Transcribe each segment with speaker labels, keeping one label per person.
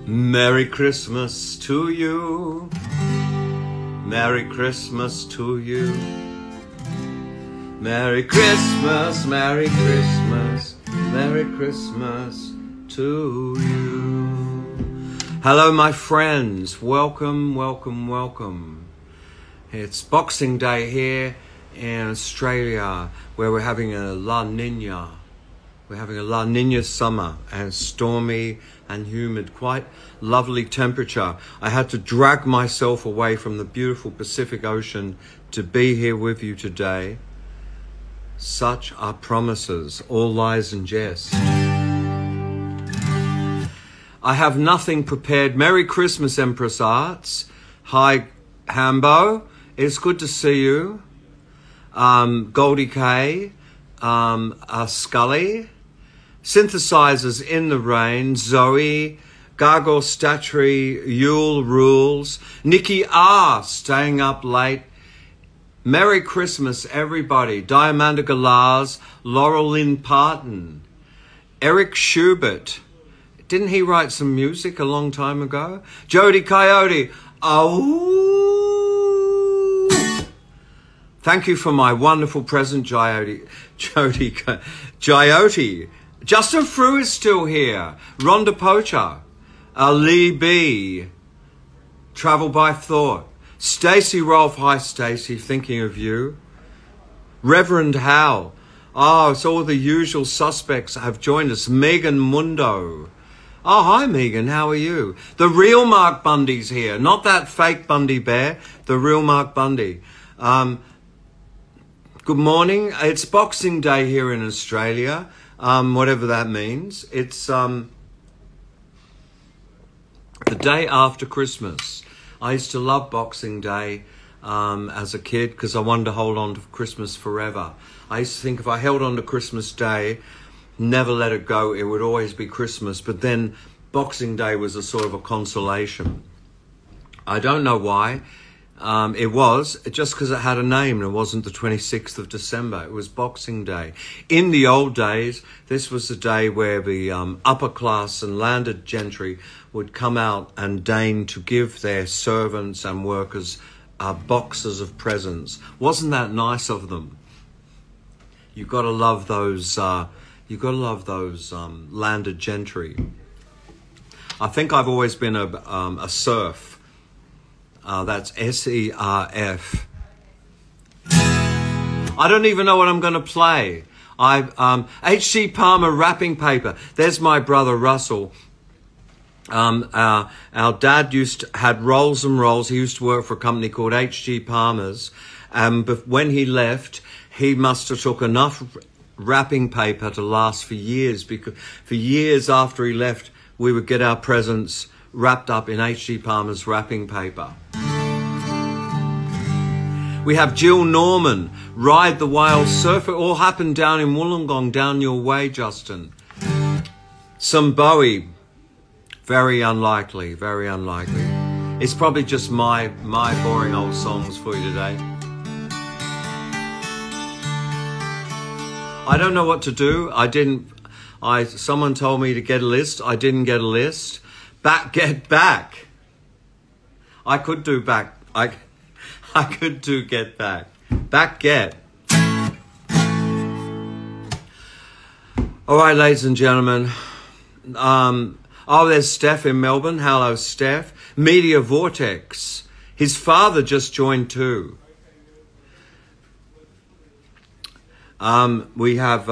Speaker 1: Merry Christmas to you. Merry Christmas to you. Merry Christmas, Merry Christmas, Merry Christmas to you. Hello, my friends. Welcome, welcome, welcome. It's Boxing Day here in Australia, where we're having a La Nina. We're having a La Nina summer, and stormy and humid, quite lovely temperature. I had to drag myself away from the beautiful Pacific Ocean to be here with you today. Such are promises, all lies and jest. I have nothing prepared. Merry Christmas, Empress Arts. Hi, Hambo. It's good to see you. Goldie K. Scully. Synthesizers in the Rain. Zoe. Gargoyle Statuary. Yule Rules. Nikki R. Staying up late. Merry Christmas, everybody. Diamanda Galars. Laurel Lynn Parton. Eric Schubert. Didn't he write some music a long time ago? Jody Coyote. Oh. Thank you for my wonderful present, Jody. Justin Frew is still here. Rhonda Pocher. Lee B. Travel by Thought. Stacey Rolfe. Hi, Stacey. Thinking of you. Reverend Hal. Oh, it's all the usual suspects have joined us. Megan Mundo. Oh, hi, Megan. How are you? The real Mark Bundy's here. Not that fake Bundy bear. The real Mark Bundy. Good morning. It's Boxing Day here in Australia. Whatever that means. It's the day after Christmas. I used to love Boxing Day as a kid because I wanted to hold on to Christmas forever. I used to think if I held on to Christmas Day, never let it go, it would always be Christmas. But then Boxing Day was a sort of a consolation. I don't know why. It was just because it had a name and it wasn't the 26th of December. It was Boxing Day. In the old days, this was the day where the upper class and landed gentry would come out and deign to give their servants and workers boxes of presents. Wasn't that nice of them? You've got to love those. You've got to love those landed gentry. I think I've always been a serf. That's S-E-R-F. I don't even know what I'm going to play. H.G. Palmer wrapping paper. There's my brother Russell. Our dad had rolls and rolls. He used to work for a company called H.G. Palmer's. But when he left, he must have took enough wrapping paper to last for years. Because for years after he left, we would get our presents wrapped up in H.G. Palmer's wrapping paper. We have Jill Norman, Ride the Wild Surf. It all happened down in Wollongong, down your way, Justin. Some Bowie. Very unlikely, very unlikely. It's probably just my boring old songs for you today. I don't know what to do. Someone told me to get a list. I didn't get a list. Get back. I could do back. I could do get back. Back get. All right, ladies and gentlemen. There's Steph in Melbourne. Hello, Steph. Media Vortex. His father just joined too. We have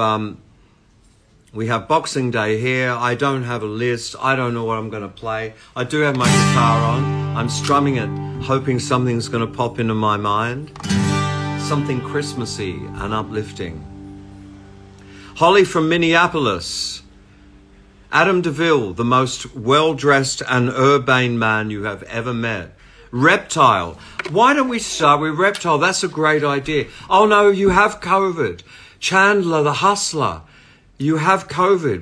Speaker 1: Boxing Day here. I don't have a list. I don't know what I'm going to play. I do have my guitar on. I'm strumming it, hoping something's going to pop into my mind. Something Christmassy and uplifting. Holly from Minneapolis. Adam DeVille, the most well-dressed and urbane man you have ever met. Reptile. Why don't we start with Reptile? That's a great idea. Oh, no, you have COVID. Chandler, the hustler. You have COVID.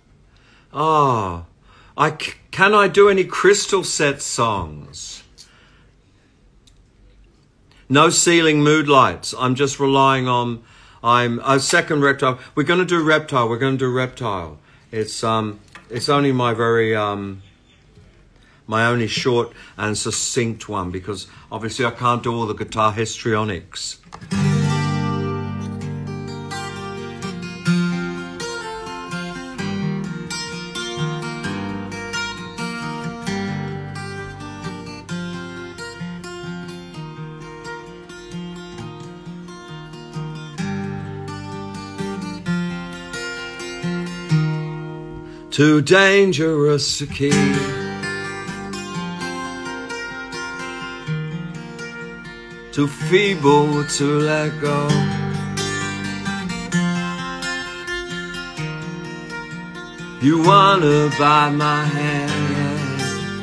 Speaker 1: Can I do any Crystal Set songs? No ceiling mood lights. I'm just relying on... second Reptile. We're going to do Reptile. It's only my very my only short and succinct one, because obviously I can't do all the guitar histrionics. Too dangerous to keep, too feeble to let go. You wanna bite my hand,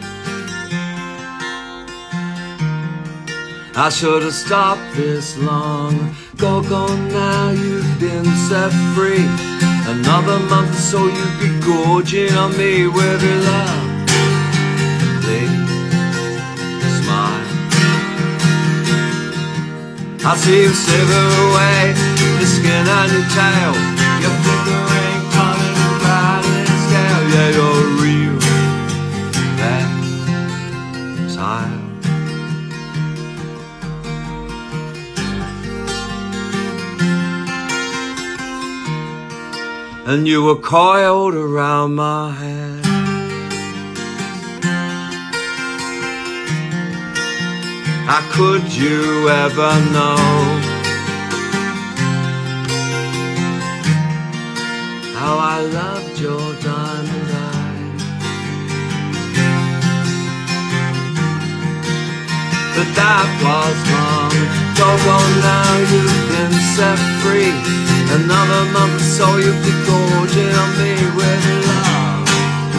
Speaker 1: I should have stopped this long ago. Now you've been set free. Another month or so you'd be gorging on me with your love. Please smile. I see you slither away, the skin on your tail, your flickering turning around in its scale. Yeah, you're real reptile. And you were coiled around my head. How could you ever know how I loved your diamond eyes? But that was long ago. Now you've been set free. Another month or so you'll be gorging on me with love.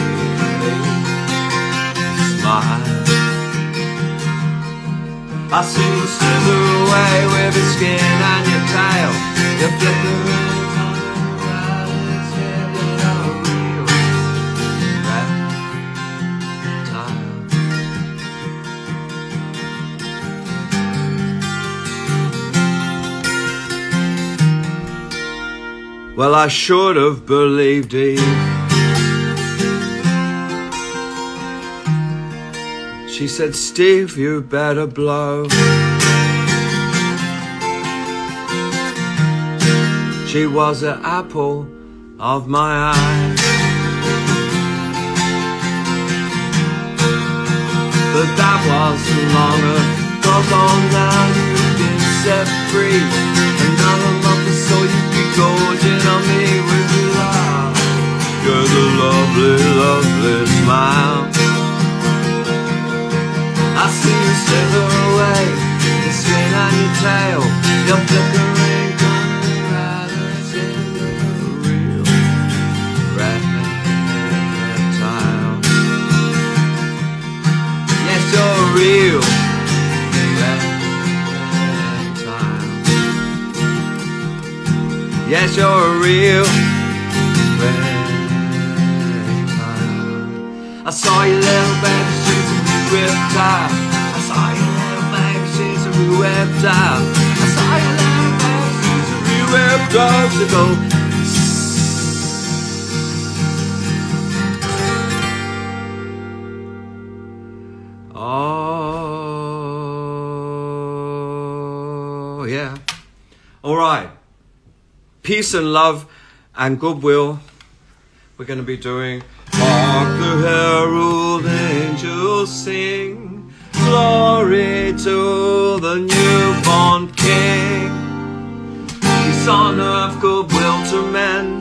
Speaker 1: Smile. I see you slither away with your skin and your tail, your flickering tongue around its head. You're a real reptile. Well, I should have believed Eve. She said, Steve, you better blow. She was an apple of my eye. But that wasn't long ago. Now you've been set free. Another month or so you'd be gorging on me with your love. You're the lovely, lovely smile. I see you slither away, the skin on your tail, your flickering coming right as in a real reptile. Yes, you're a real reptile. Yes, you're a real reptile. I saw your little baby, she's a reptile. I saw your little baby, she's a real reptile. I saw your little baby, she's a real reptile. So go. Oh, yeah. All right. Peace and love and goodwill. We're going to be doing Hark the Herald angels sing, glory to the newborn King. Peace on earth, goodwill to men.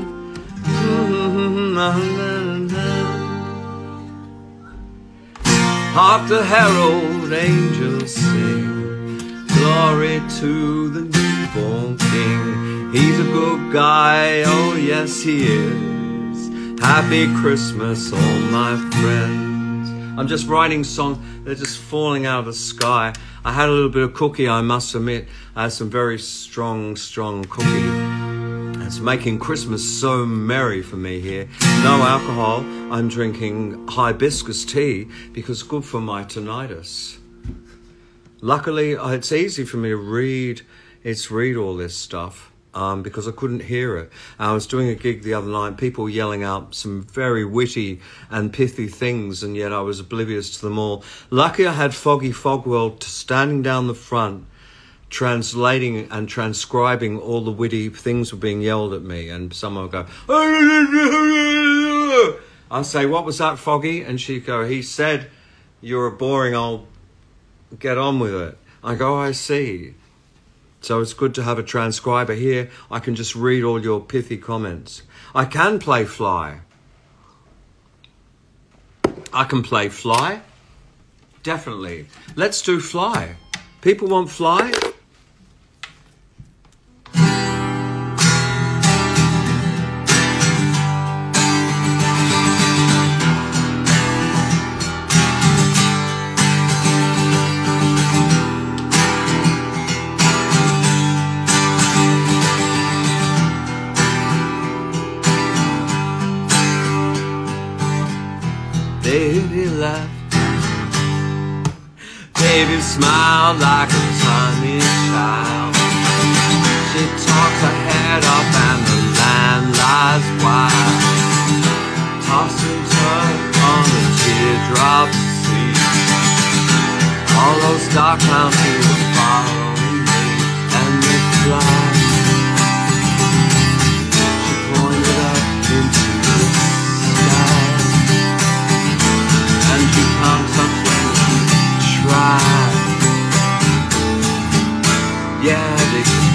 Speaker 1: Hark the Herald angels sing, glory to the newborn King. He's a good guy, oh yes he is. Happy Christmas, all my friends. I'm just writing songs, they're just falling out of the sky. I had a little bit of cookie, I must admit. I had some very strong cookie. It's making Christmas so merry for me here. No alcohol, I'm drinking hibiscus tea because it's good for my tinnitus. Luckily, it's easy for me to read all this stuff. because I couldn't hear it. I was doing a gig the other night, people yelling out some very witty and pithy things, and yet I was oblivious to them all. Lucky I had Foggy Fogwell standing down the front, translating and transcribing all the witty things were being yelled at me, and someone would go, I say, what was that, Foggy? And she'd go, he said, you're a boring old, get on with it. I go, I see. So it's good to have a transcriber here. I can just read all your pithy comments. I can play fly. I can play fly. Definitely. Let's do fly. People want fly? Baby laughed, baby smiled like a tiny child. She talks her head up and the land lies wild. Toss and turn on the teardrops sea. All those dark clouds who were following me, and they fly. She pointed up into the sky. And you can't touch when you try. Yeah, they can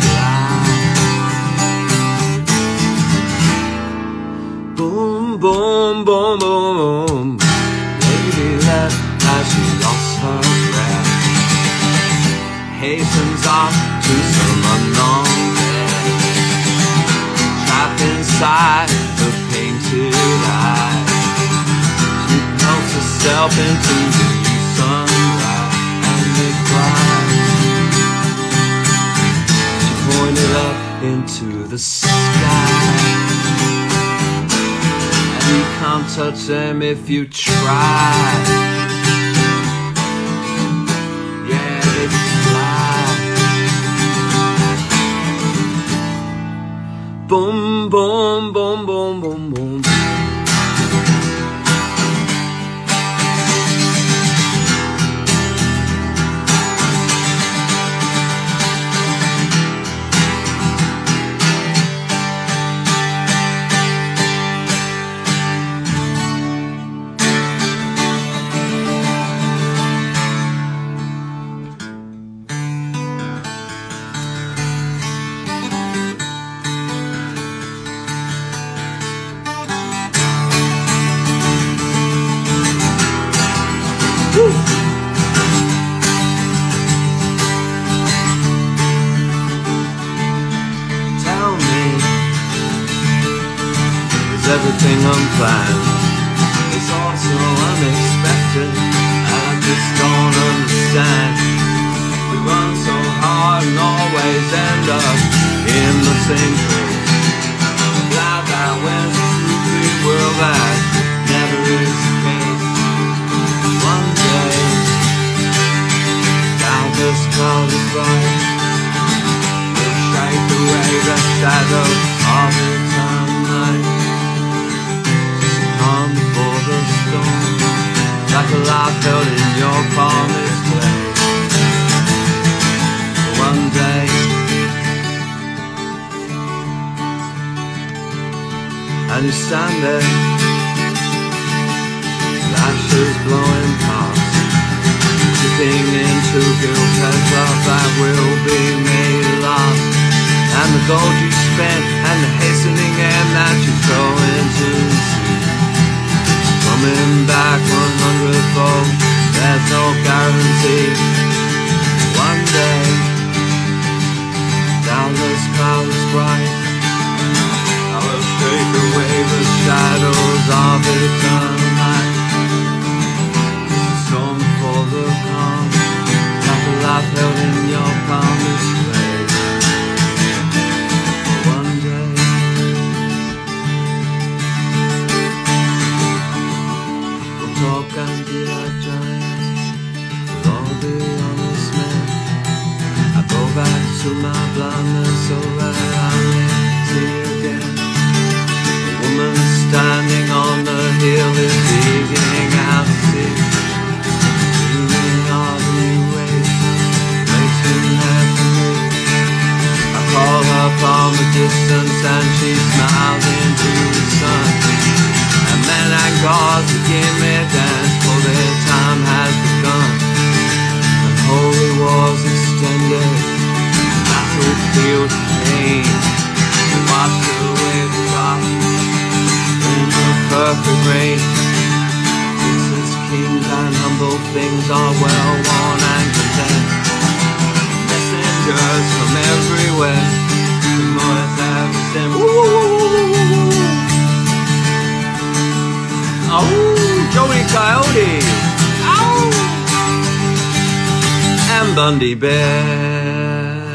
Speaker 1: fly. Boom, boom, boom, boom. Lady left as she lost her breath. Hastens off to some unknown bed. Trapped inside the painted eye. Herself into the sunrise, and they cried. She pointed up into the sky, and you can't touch them if you try. Yeah, they fly. Boom, boom, boom, boom, boom, boom. Everything unplanned is also unexpected. I just don't understand. We run so hard and always end up in the same place. Glad that when we will that never is the case. One day, down this clouded ride, we'll shake away the shadows of eternal night. For the storm, like a life held in your palm is played. One day, and you stand there, lashes blowing past, dipping into guilt as love that will be made last. And the gold you spent, and the hastening end that you throw into the sea. Coming back 100-fold, there's no guarantee. One day, doubtless clouds bright, I will shake away the shadows of eternal night. The storm for the calm, like a life held in your palm is played. One day, talk and be like giants, we'll all be honest men. I go back to my blindness so that I distance and she smiles into the sun. And men and gods begin their dance, for their time has begun. And holy wars extended, battlefield pain, washed away the rock in the perfect rain. Princes, kings and humble things are well worn and content. Messengers from everywhere, the more have them. Oh, Joey Coyote, ow, and Bundy Bear.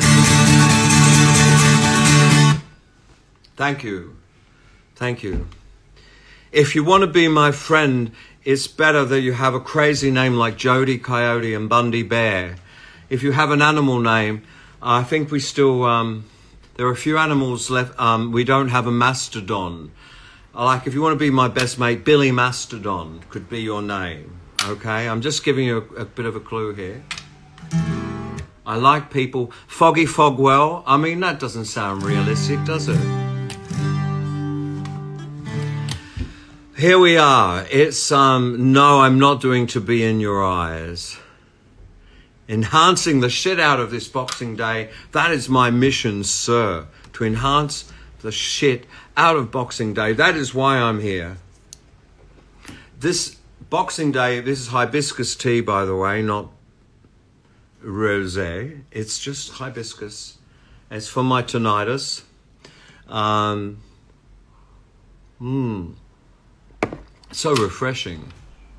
Speaker 1: Thank you, thank you. If you want to be my friend, it's better that you have a crazy name like Jody Coyote and Bundy Bear. If you have an animal name, I think we still, there are a few animals left. We don't have a mastodon. Like if you want to be my best mate, Billy Mastodon could be your name. Okay, I'm just giving you a bit of a clue here. I like people. Foggy Fogwell. I mean, that doesn't sound realistic, does it? Here we are. It's, no, I'm not doing To Be in Your Eyes. Enhancing the shit out of this Boxing Day. That is my mission, sir. To enhance the shit out of Boxing Day. That is why I'm here. This Boxing Day, this is hibiscus tea, by the way, not rosé. It's just hibiscus. It's for my tinnitus. So refreshing.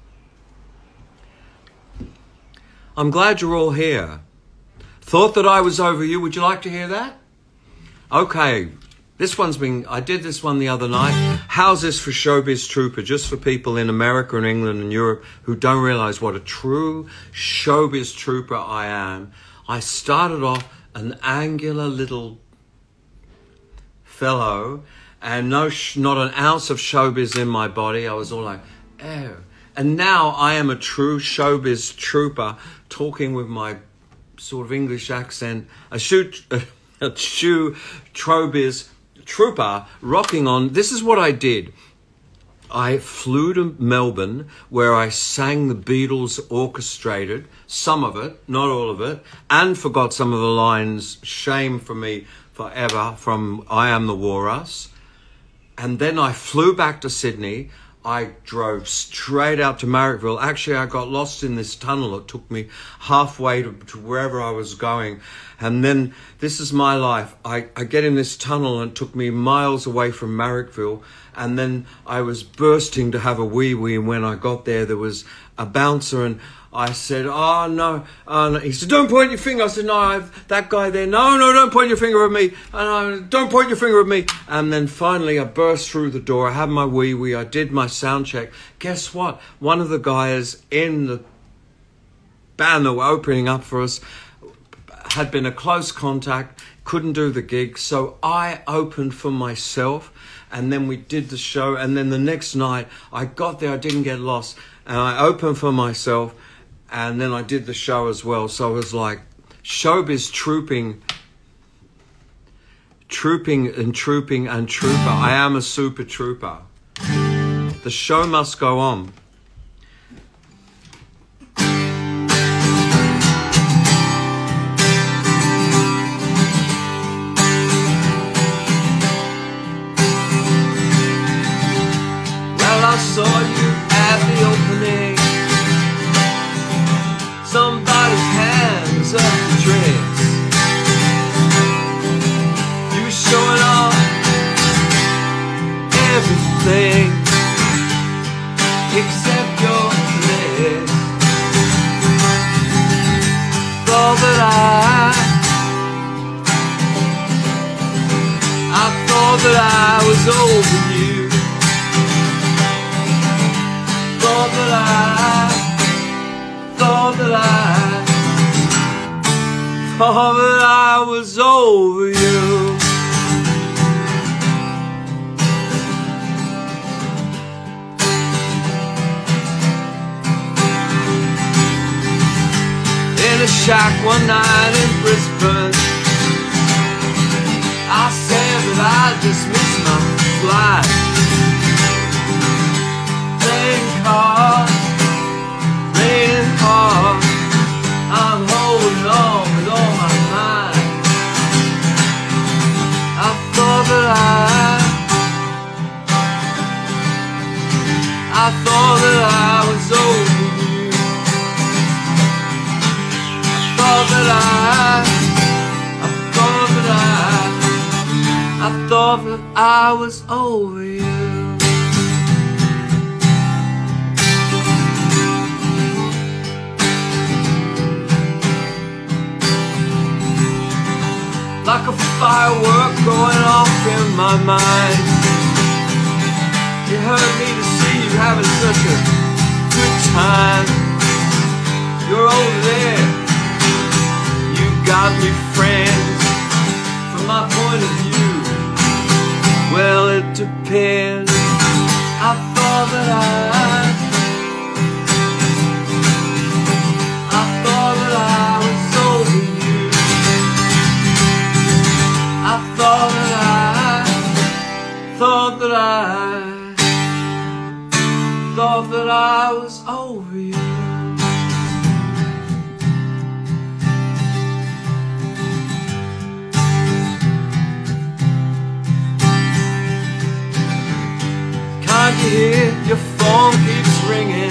Speaker 1: I'm glad you're all here. Thought that I was over you. Would you like to hear that? Okay. This one's been, I did this one the other night. How's this for Showbiz Trooper? Just for people in America and England and Europe who don't realize what a true Showbiz Trooper I am. I started off an angular little fellow and not an ounce of showbiz in my body. I was all like, oh. And now I am a true Showbiz Trooper talking with my sort of English accent. A true Showbiz Trooper rocking on. This is what I did. I flew to Melbourne where I sang the Beatles orchestrated, some of it, not all of it, and forgot some of the lines, Shame for Me Forever from I Am the Walrus. And then I flew back to Sydney. I drove straight out to Marrickville. Actually, I got lost in this tunnel. It took me halfway to wherever I was going. And then, this is my life. I get in this tunnel and it took me miles away from Marrickville. And then I was bursting to have a wee-wee. And when I got there, there was a bouncer and I said, oh, no. He said, don't point your finger. I said, no, I've that guy there. No, don't point your finger at me. And don't point your finger at me. And then finally I burst through the door. I had my wee-wee. I did my sound check. Guess what? One of the guys in the band that were opening up for us had been a close contact, couldn't do the gig. So I opened for myself. And then we did the show. And then the next night I got there. I didn't get lost. And I opened for myself. And then I did the show as well. So it was like showbiz trooping and trooper. I am a super trooper. The show must go on. Well, I saw you at the opening. Somebody's hands up the tricks. You showing off everything except your legs. Thought that I thought that I was over you. Thought that I was over you. In a shack one night in Brisbane, I 7 I was over you. Like a firework going off in my mind. It hurt me to see you having such a good time. You're over there, you got me friends. From my point of view, well, it depends. I thought that I was over you. I thought that I was over you. Can't you hear your phone keeps ringing?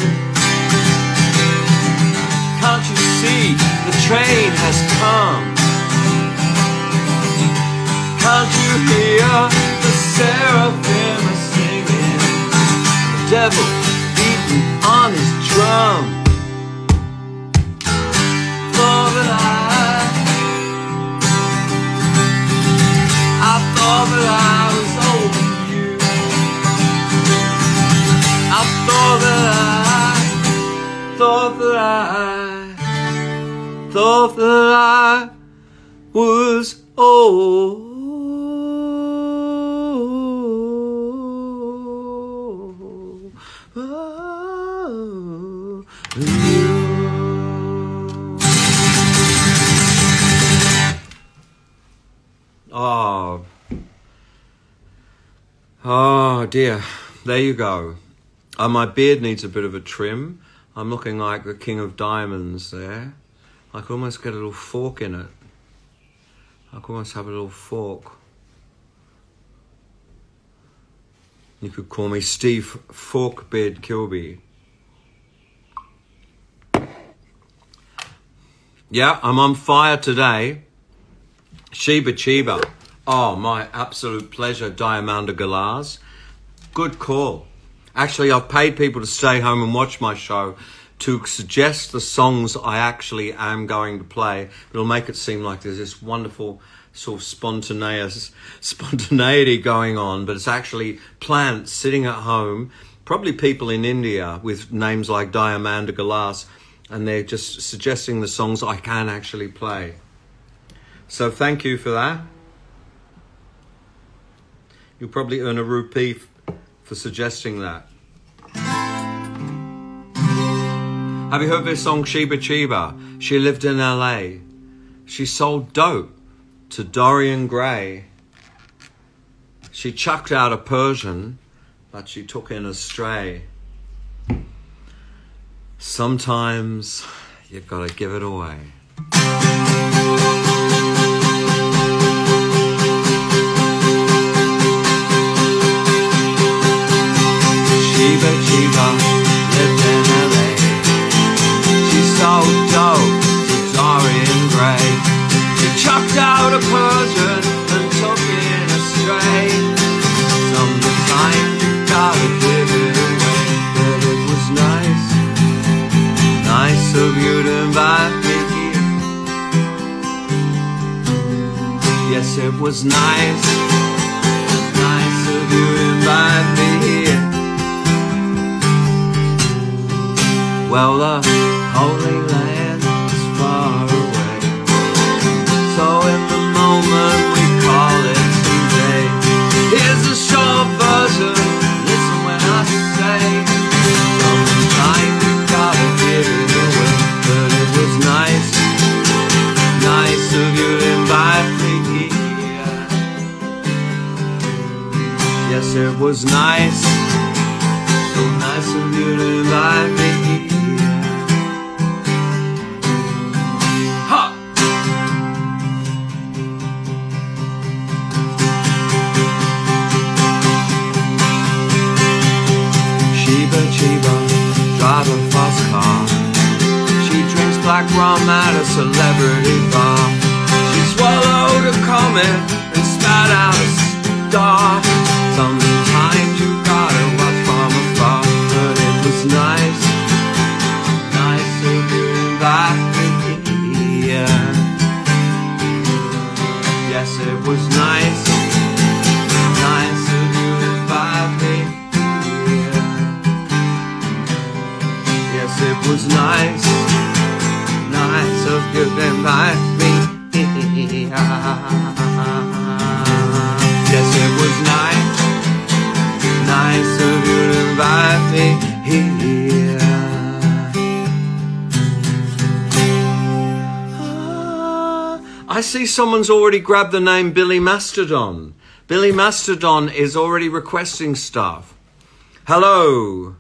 Speaker 1: Can't you see the train has come? Can't you hear the seraphim are singing? The devil beating on his drum. Thought that I thought that I was over you. I thought that I was over you. Oh dear, there you go. My beard needs a bit of a trim. I'm looking like the King of Diamonds there. I could almost get a little fork in it. I could almost have a little fork. You could call me Steve Forkbeard Kilbey. Yeah, I'm on fire today. Sheba Chiba. Oh, my absolute pleasure, Diamanda Galars. Good call. Actually, I've paid people to stay home and watch my show to suggest the songs I actually am going to play. It'll make it seem like there's this wonderful sort of spontaneity going on, but it's actually plants sitting at home, probably people in India with names like Diamanda Galars, and they're just suggesting the songs I can actually play. So thank you for that. You'll probably earn a rupee for suggesting that. Have you heard this song, Sheba Chiba? She lived in LA. She sold dope to Dorian Gray. She chucked out a Persian, but she took in a stray. Sometimes you've got to give it away. Sheba Chiba lived in LA. She sold dope to Dorian Gray. She chucked out a Persian and took in a stray. Sometimes you gotta give it away. But it was nice, nice of you to invite me here. Yes, it was nice, nice of you to invite me here. Well, the Holy Land is far away, so in the moment we call it today. Here's a short version, listen when I say, sometimes you gotta give it away. But it was nice, nice of you to invite me here. Yes, it was nice, so nice of you to invite me here. Chiba, drive a fast car. She drinks black rum at a celebrity bar. She swallowed a comet and spat out a star. was nice, nice of you to invite me. Yes, it was nice, nice of you to invite me here. I see someone's already grabbed the name Billy Mastodon. Billy Mastodon is already requesting stuff. Hello.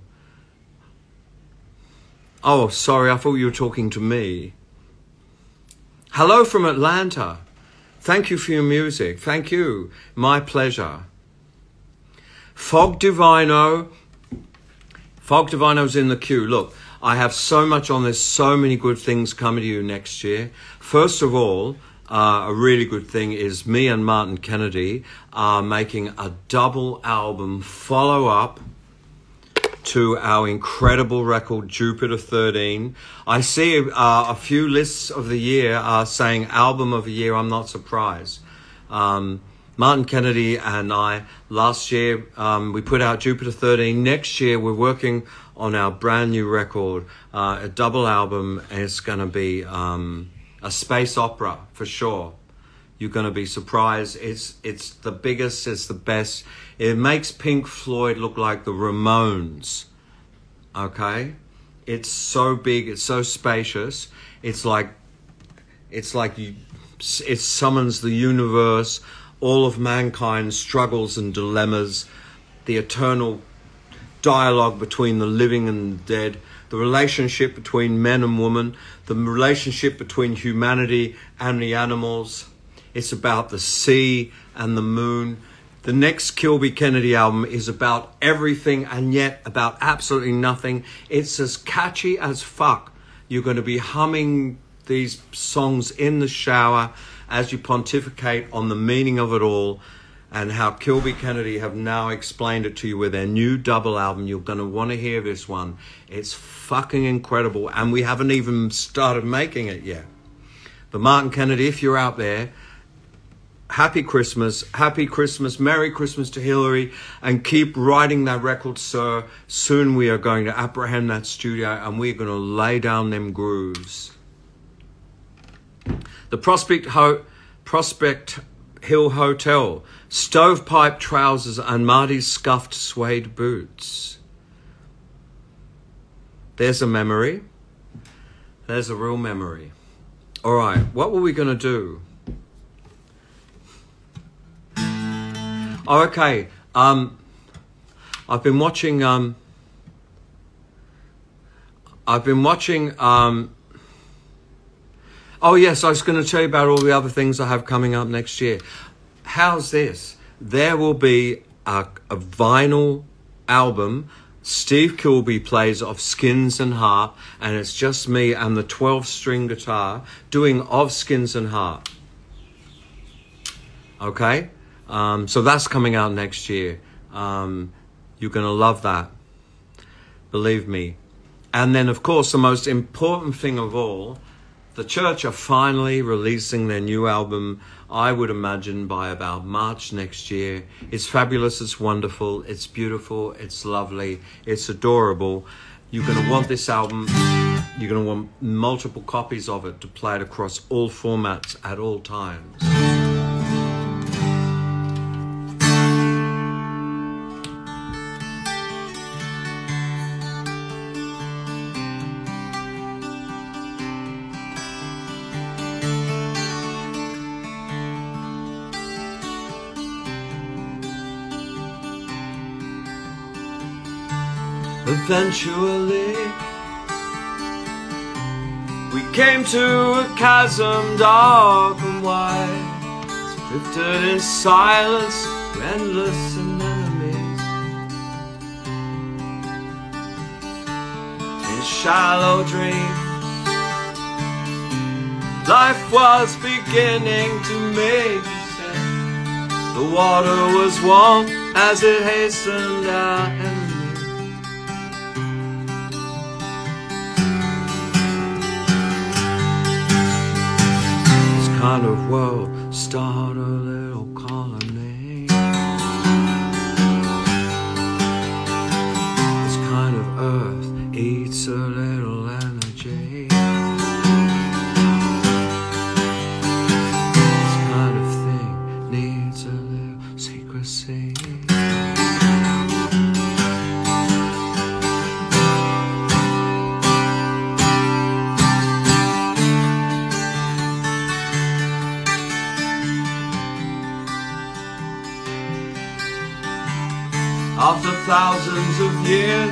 Speaker 1: Oh, sorry, I thought you were talking to me. Hello from Atlanta. Thank you for your music. Thank you. My pleasure. Fog Divino. Fog Divino's in the queue. Look, I have so much on this, so many good things coming to you next year. First of all, a really good thing is me and Martin Kennedy are making a double album follow-up to our incredible record, Jupiter 13. I see a few lists of the year are saying album of the year. I'm not surprised. Martin Kennedy and I, last year, we put out Jupiter 13. Next year, we're working on our brand new record, a double album, and it's going to be a space opera for sure. You're going to be surprised. It's the biggest, it's the best. It makes Pink Floyd look like the Ramones. Okay? It's so big, it's so spacious. It summons the universe, all of mankind's struggles and dilemmas, the eternal dialogue between the living and the dead, the relationship between men and women, the relationship between humanity and the animals. It's about the sea and the moon. The next Kilbey Kennedy album is about everything and yet about absolutely nothing. It's as catchy as fuck. You're going to be humming these songs in the shower as you pontificate on the meaning of it all and how Kilbey Kennedy have now explained it to you with their new double album. You're going to want to hear this one. It's fucking incredible, and we haven't even started making it yet. But Martin Kennedy, if you're out there, Happy Christmas, Merry Christmas to Hillary, and keep writing that record, sir. Soon we are going to apprehend that studio and we're going to lay down them grooves. The Prospect Hill Hotel, stovepipe trousers and Marty's scuffed suede boots. There's a memory. There's a real memory. All right, what were we going to do? Oh, okay. I've been watching. Oh yes, I was going to tell you about all the other things I have coming up next year. How's this? There will be a vinyl album Steve Kilbey plays of Skins and Harp, and it's just me and the 12-string guitar doing of Skins and Harp. Okay? So that's coming out next year. You're going to love that. Believe me. And then, of course, the most important thing of all, the Church are finally releasing their new album, I would imagine, by about March next year. It's fabulous, it's wonderful, it's beautiful, it's lovely, it's adorable. You're going to want this album. You're going to want multiple copies of it to play it across all formats at all times. Eventually, we came to a chasm dark and wide, drifted in silence to endless anemones. In shallow dreams, life was beginning to make sense. The water was warm as it hastened our enemies. Kind of world, start a little colony. This kind of earth eats a little land. After thousands of years,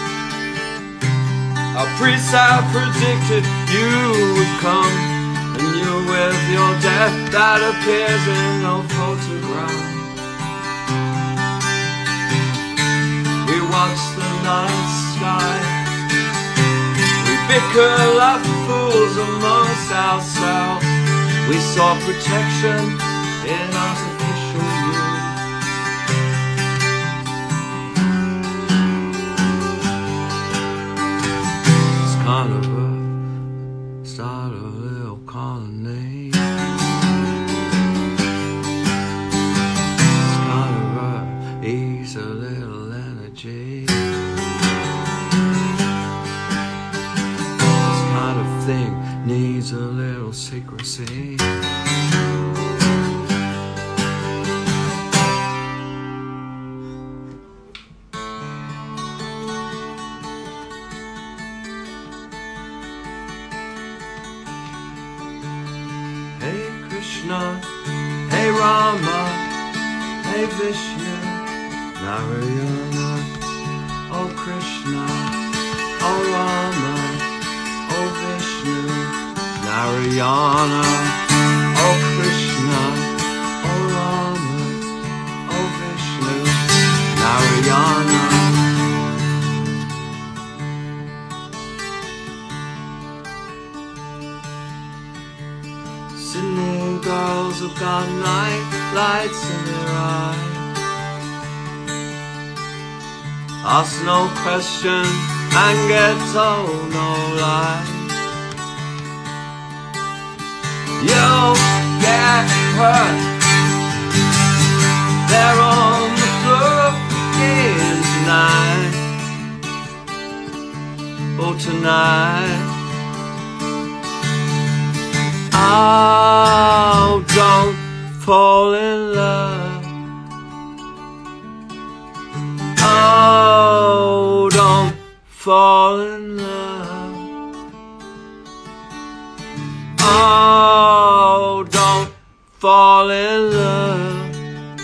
Speaker 1: our priests have predicted you would come, and you with your death that appears in no photograph. We watch the night sky, we bicker like fools amongst ourselves. We saw protection in artificial youth. It's kind of a start of a little colony. It's kind of a ease a little energy. This kind of thing needs a little secrecy. Hey Krishna, hey Rama, hey Vishnu, Narayana. Oh Krishna, oh Rama, oh Vishnu, Narayana. Oh Krishna, oh Rama, oh Vishnu, Narayana. Sydney girls have got night lights in their eyes. Ask no question and get told no lie. You'll get hurt. They're on the floor again tonight. Oh, tonight. Oh, don't fall in love. Oh, don't fall in love. Oh, don't fall in love.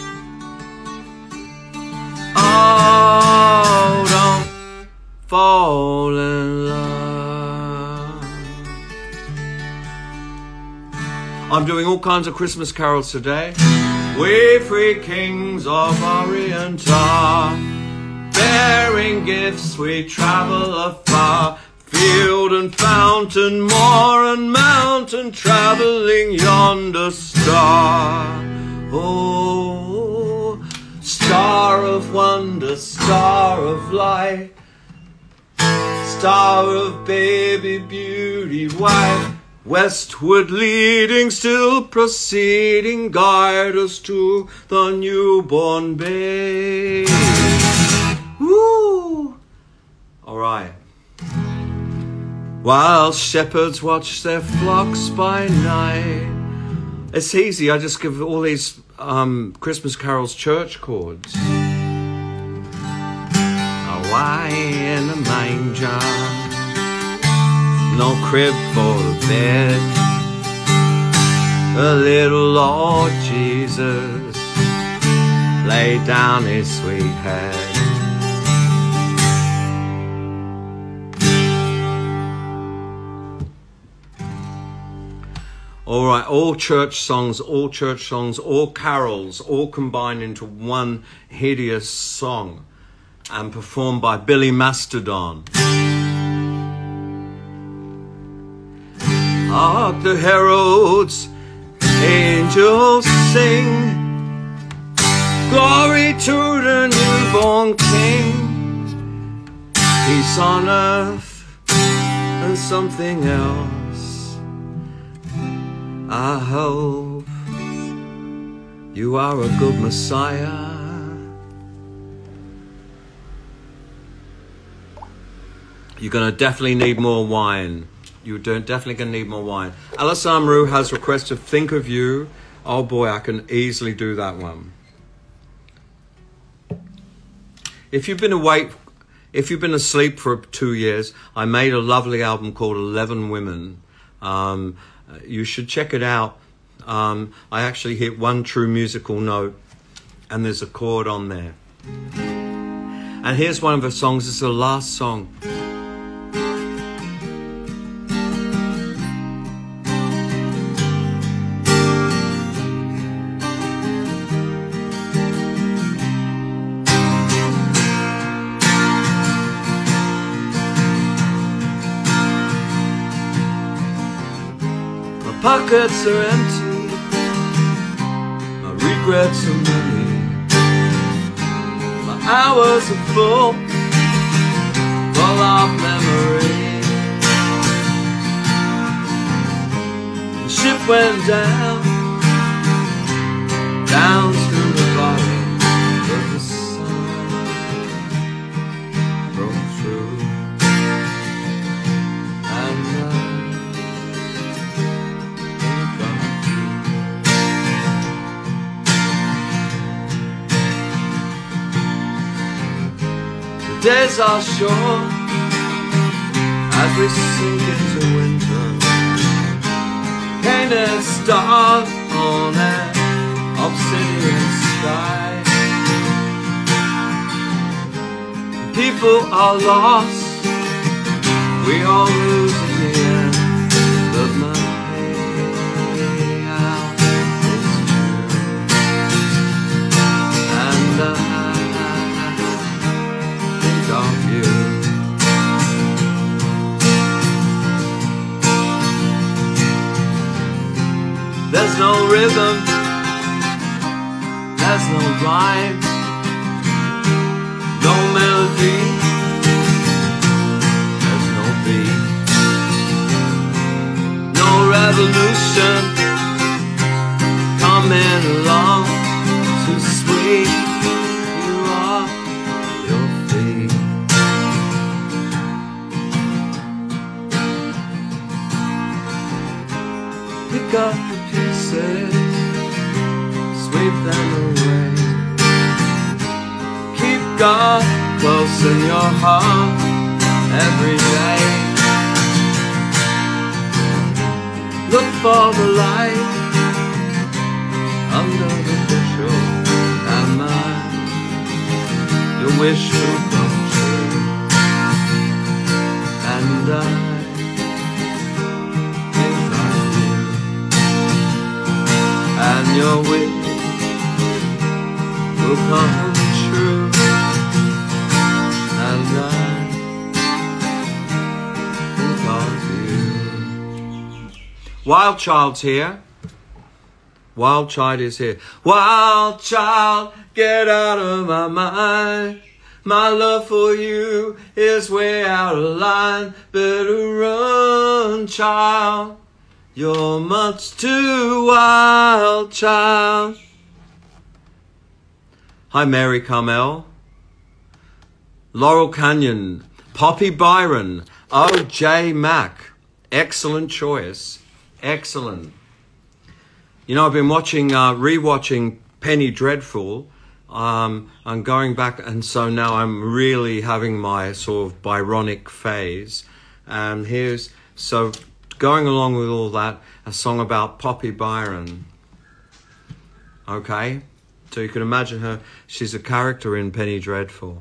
Speaker 1: Oh, don't fall in love. I'm doing all kinds of Christmas carols today. We free kings of Oriental, bearing gifts we travel afar. Field and fountain, moor and mountain, travelling yonder star. Oh, star of wonder, star of light, star of baby beauty white, westward leading, still proceeding, guide us to the newborn babe. Woo! All right. While shepherds watch their flocks by night. It's easy, I just give all these Christmas carols church chords. Away in a manger, no crib for the bed, the little Lord Jesus laid down his sweet head. All right, all church songs, all carols, all combined into one hideous song and performed by Billy Mastodon. Hark the heralds, angels sing, glory to the newborn King. Peace on earth and something else. I hope you are a good Messiah. You're going to definitely need more wine. You're definitely going to need more wine. Alice Amru has requested Think of You. Oh boy, I can easily do that one. If you've been asleep for 2 years, I made a lovely album called 11 Women. You should check it out. I actually hit one true musical note and there's a chord on there. And here's one of her songs. It's the last song.
Speaker 2: My pockets are empty, my regrets are many, my hours are full of memory. The ship went down to the bottom, but the sun broke through, and the days are short as we sink into winter. Painted stars on an obsidian sky. People are lost, we all lose in the end, but my payout is true, and I think of you. There's no rhythm, there's no rhyme, no melody, there's no beat, no revolution coming along too sweet. You are your feet. Pick up the pieces, sweep them away. Keep God close in your heart every day. Look for the light under the bushel, and your wish will come true, and I think of you, and your wish will come true, and I think of you.
Speaker 1: Wild Child's here. Wild Child is here. Wild Child, get out of my mind. My love for you is way out of line. Better run, child. You're much too wild, child. Hi, Mary Carmel. Laurel Canyon. Poppy Byron. Oh, J. Mack. Excellent choice. Excellent. You know, I've been watching, rewatching Penny Dreadful. I'm going back, and so now I'm really having my sort of Byronic phase. And here's, so going along with all that, a song about Poppy Byron. Okay? So you can imagine her, she's a character in Penny Dreadful.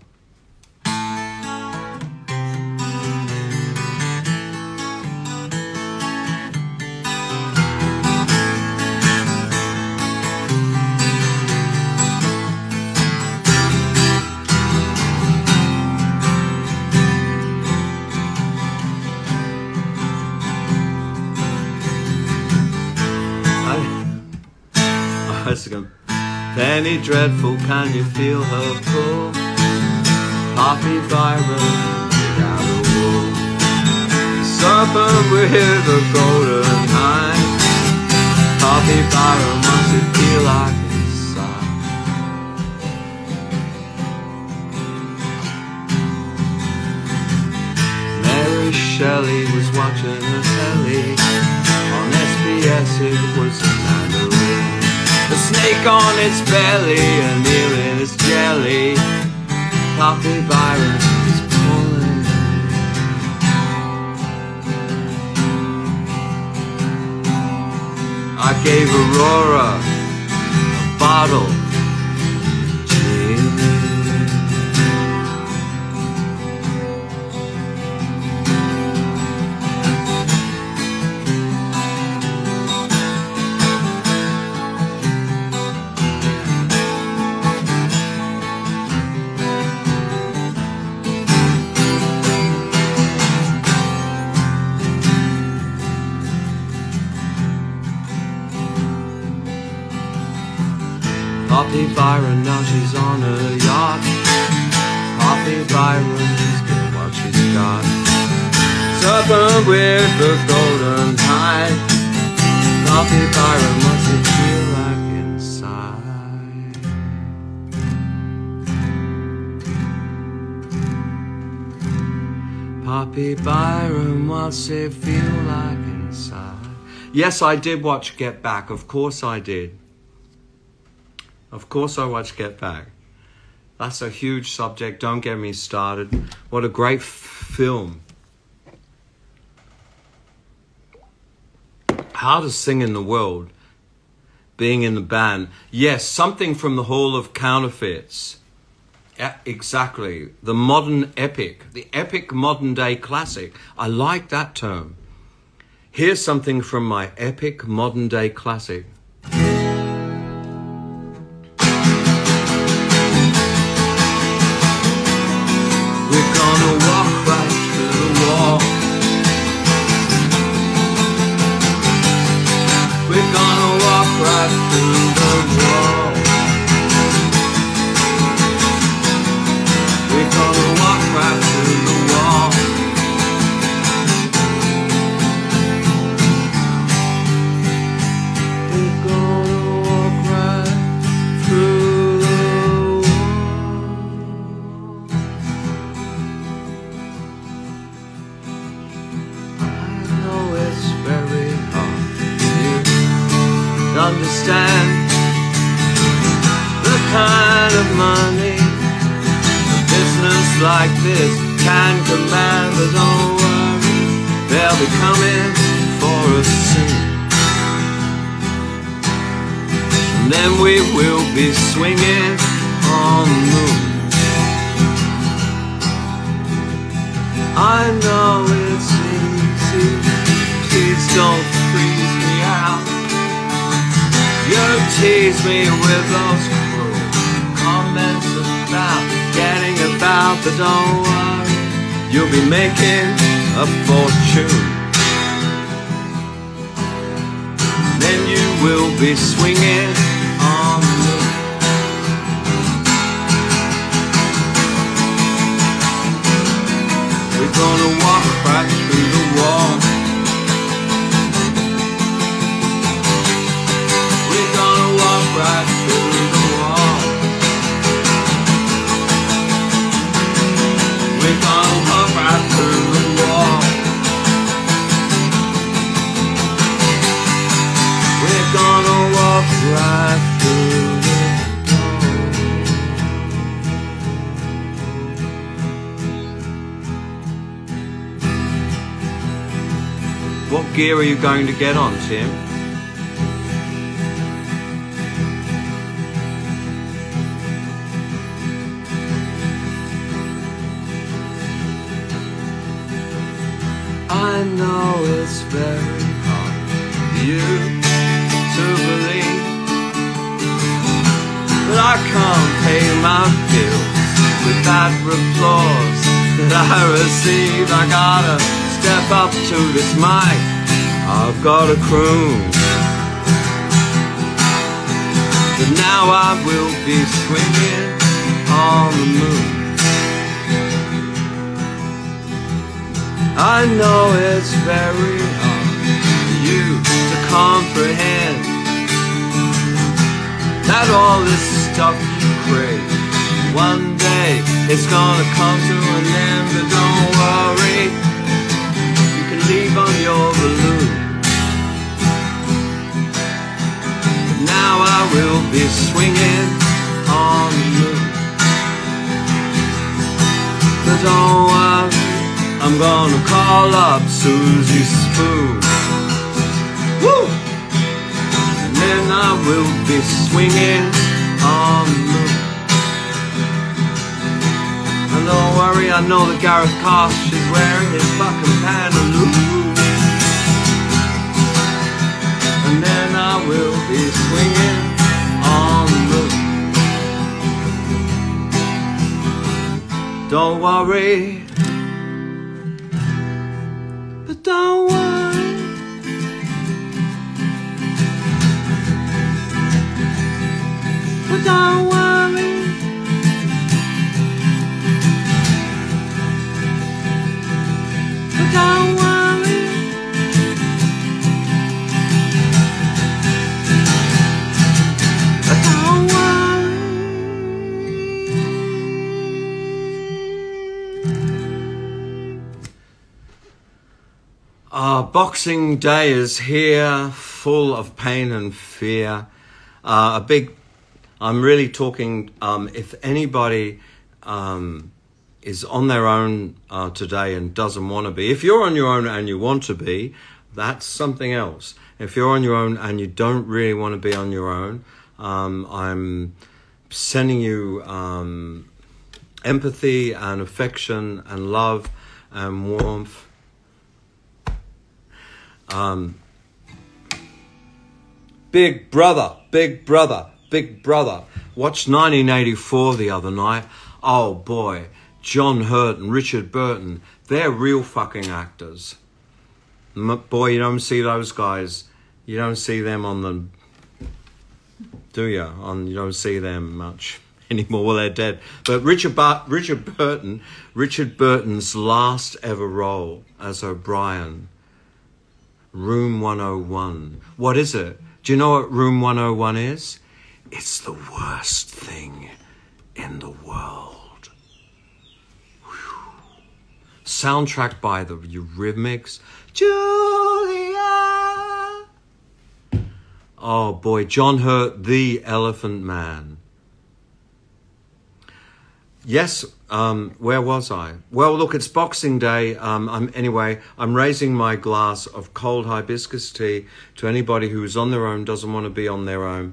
Speaker 2: Penny Dreadful, can you feel her pull? Poppy Byron, without a wool. Serpent with a golden eye. Poppy Byron, what's it feel like inside? Mary Shelley was watching her telly. On SBS it was a mandarin. A snake on its belly, a eel in its jelly. Poppy Byron is pulling. I gave Aurora a bottle of gin.
Speaker 1: Poppy Byron, now she's on her yacht. Poppy Byron's got what she's got. Serpent with the golden hide. Poppy Byron, what's it feel like inside? Poppy Byron, what's it feel like inside? Yes, I did watch Get Back. Of course I did. Of course I watched Get Back. That's a huge subject. Don't get me started. What a great film. Hardest thing in the world, being in the band. Yes, something from the Hall of Counterfeits. Exactly. The modern epic. The epic modern day classic. I like that term. Here's something from my epic modern day classic. We're gonna walk right through the wall. We're gonna walk right through the wall. We're gonna walk right through the wall. We're gonna walk right through the wall. I know it's very hard for you to understand the kind of money a business like this can command, but don't worry, they'll be coming for us soon. And then we will be swinging on the moon. I know it's easy, please don't freeze me out. You tease me with those cruel comments about getting about, but don't worry, you'll be making a fortune. Then you will be swinging on the moon. We're gonna walk right through the wall. We're gonna walk right through the wall. We're gonna walk right through the wall. We're gonna walk right through the wall. What gear are you going to get on, Tim? I know it's very hard for you to believe, but I can't pay my bills with that applause that I receive. I gotta step up to this mic, I've got a croon. But now I will be swinging on the moon. I know it's very hard for you to comprehend that all this stuff you crave, one day it's gonna come to an end. But don't worry, you can leave on your balloon. But now I will be swinging on the moon. But don't worry, I'm gonna call up Susie Spoon. Woo! And then I will be swinging on the moon. And don't worry, I know that Gareth Kosh is wearing his fucking pantaloons. And then I will be swinging on the moon. Don't worry, but don't worry, but don't Boxing Day is here, full of pain and fear. I'm really talking, if anybody is on their own today and doesn't want to be. If you're on your own and you want to be, that's something else. If you're on your own and you don't really want to be on your own, I'm sending you empathy and affection and love and warmth. Big brother, big brother, big brother. Watched 1984 the other night. Oh boy, John Hurt and Richard Burton, they're real fucking actors. Boy, you don't see those guys. You don't see them on the... Do you? You don't see them much anymore. Well, they're dead. But Richard Burton's last ever role as O'Brien, Room 101. What is it? Do you know what Room 101 is? It's the worst thing in the world. Whew. Soundtracked by the Eurythmics. Julia! Oh boy, John Hurt, the Elephant Man. Yes, where was I? Well, look, it's Boxing Day. Anyway, I'm raising my glass of cold hibiscus tea to anybody who's on their own, doesn't want to be on their own,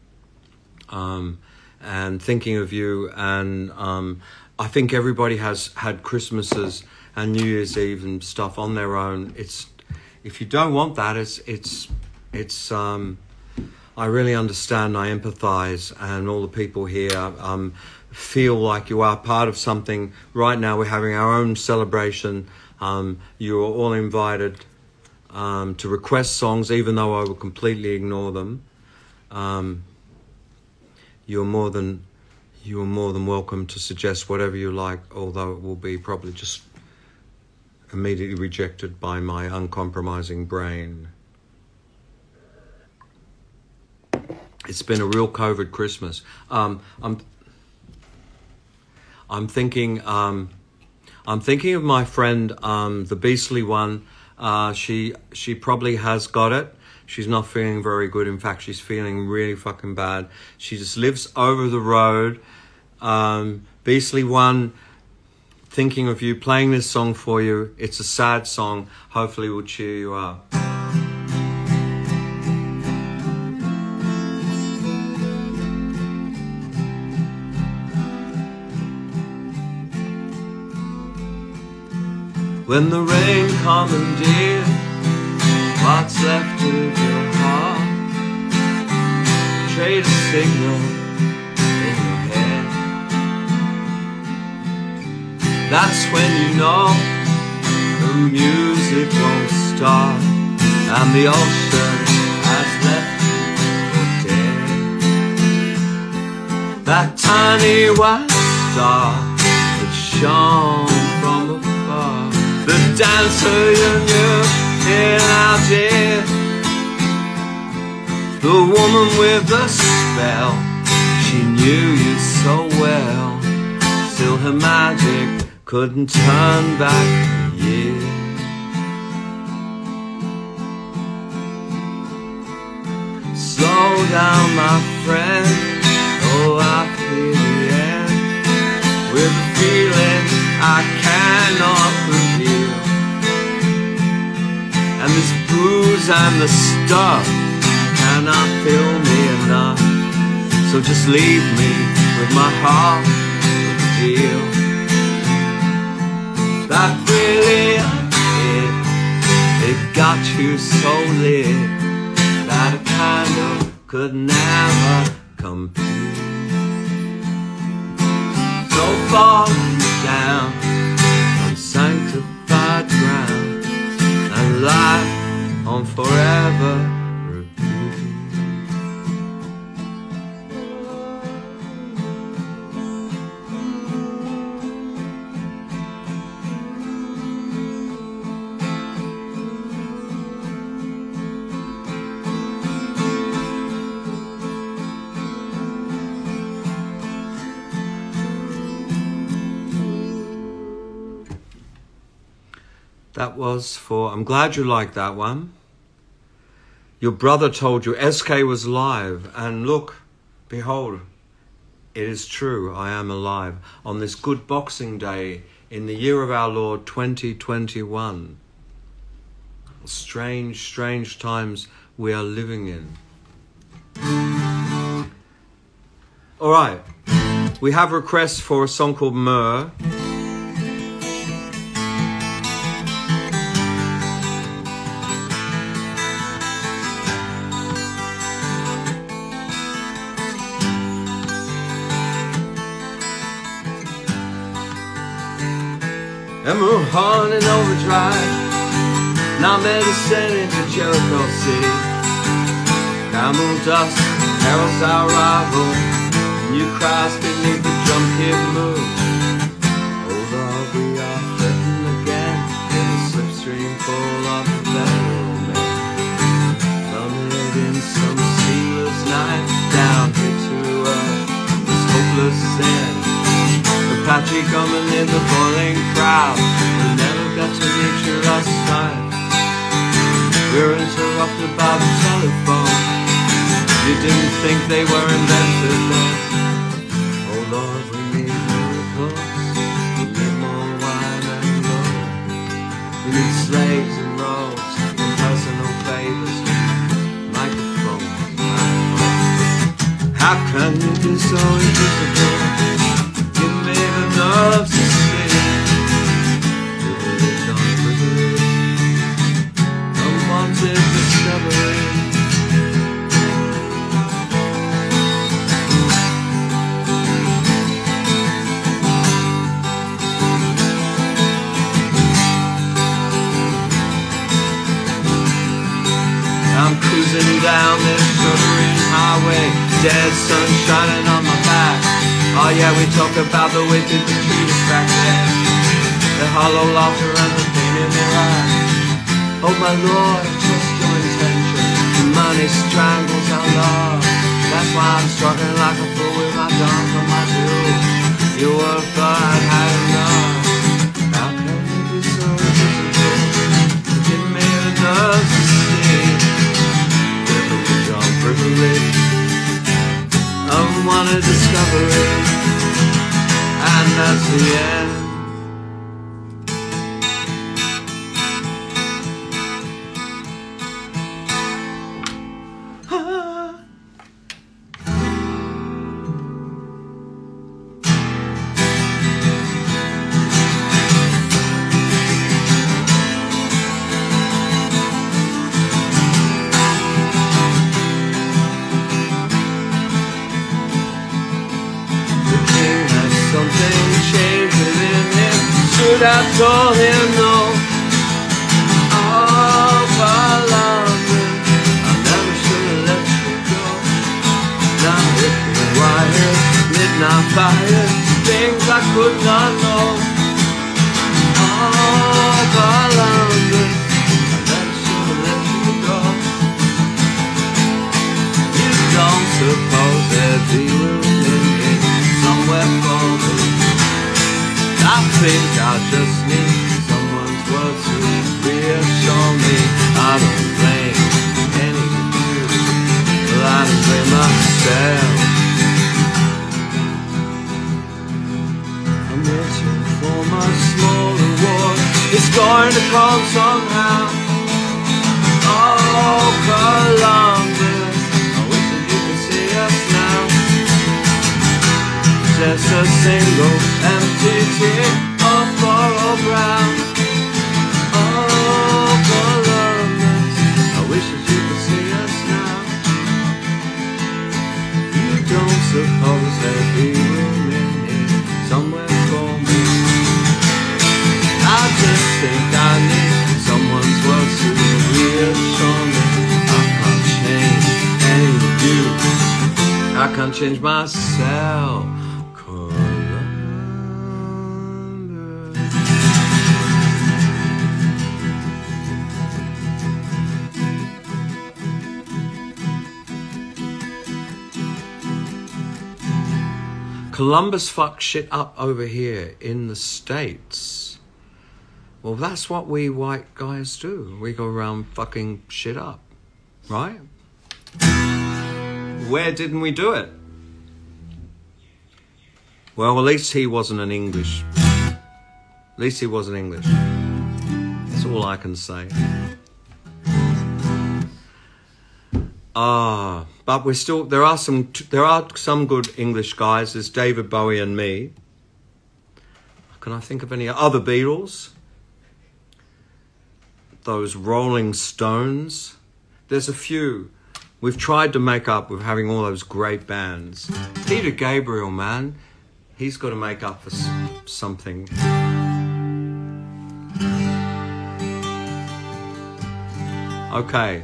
Speaker 1: and thinking of you. And I think everybody has had Christmases and New Year's Eve and stuff on their own. If you don't want that, I really understand, I empathize, and all the people here feel like you are part of something. Right now we're having our own celebration. You're all invited to request songs, even though I will completely ignore them. You're more than welcome to suggest whatever you like, although it will be probably just immediately rejected by my uncompromising brain. It's been a real COVID Christmas. I'm thinking of my friend, the beastly one. She probably has got it. She's not feeling very good. In fact, she's feeling really fucking bad. She just lives over the road. Beastly one, thinking of you, playing this song for you. It's a sad song. Hopefully it will cheer you up. When the rain commandeered what's left of your heart, trade a signal in your head. That's when you know the music won't start and the ocean has left you for dead. That tiny white star that shone from afar, the dancer you knew in Algiers, the woman with the spell, she knew you so well, still her magic couldn't turn back the years. Slow down, my friend, oh, I feel the end, with a feeling I cannot reveal. And this booze and the stuff cannot fill me enough, so just leave me with my heart with a deal. That brilliant it got you so lit that a candle could never compete. So fall down on sanctified ground and life on forever repeat. That was for... I'm glad you liked that one. Your brother told you SK was live. And look, behold, it is true. I am alive on this good Boxing Day in the year of our Lord 2021. Strange, strange times we are living in. All right. We have requests for a song called Myrrh. And we're on in overdrive. Now medicine into Jericho City. Camel dust heralds our arrival. New Christ beneath the drum kit move. Oh Lord, we are flirting again in the slipstream full of the men. Plummeted in some sealess night down here to earth. This hopeless sin. Apache coming in the boiling crowd. We never got to reach your last time. We're interrupted by the telephone. You didn't think they were invented then. Oh Lord, we need miracles. We need more wine and gold. We need slaves and robes and personal favors. Microphones. How can you be so invisible? Give me the nerves to see. Privilege on privilege. Unwanted discovery. I'm cruising down this shuddering highway, dead sun shining on my back. Oh yeah, we talk about the way people treat us back then. The hollow laughter and the pain in their eyes. Oh my Lord, trust your intention. The money strangles our love. That's why I'm struggling like a fool with my gun for my dues. You would have thought I'd had enough. How can you be so difficult? Give me the nerves to see. Privilege on privilege. Unwanted discovery. And that's the end. I told him no. Oh, London, I never should have let you go. Now if you're wired, midnight fire, things I could not know. Oh, London, I never should have let you go. You don't suppose there'd be room somewhere for me. I think I just need someone's words to reassure me. I don't blame any of you, but I don't blame myself. I'm waiting for my small reward. It's going to come somehow. Oh, Columbus, I wish that you could see us now. Just a single empty tick of borrowed ground. Oh, Columbus, I wish that you could see us now. You don't suppose there'd be room in here somewhere for me. I just think I need someone's words to reassure me. I can't change any of you. I can't change myself. Columbus fucked shit up over here in the States. Well, that's what we white guys do. We go around fucking shit up, right? Where didn't we do it? Well, at least he wasn't an English. At least he wasn't English. That's all I can say. But we're still, there are some good English guys. There's David Bowie and me. Can I think of any other Beatles? Those Rolling Stones. There's a few. We've tried to make up with having all those great bands. Peter Gabriel, man, he's got to make up for something. Okay.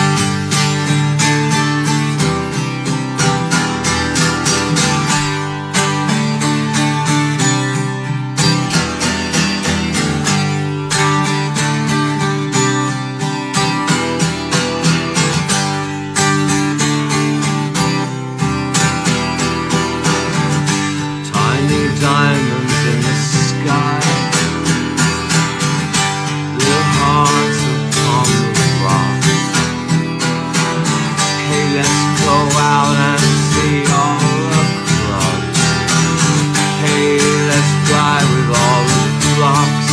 Speaker 2: Diamonds in the sky, their hearts upon the rock. Hey, let's go out and see all the clubs. Hey, let's fly with all the flocks.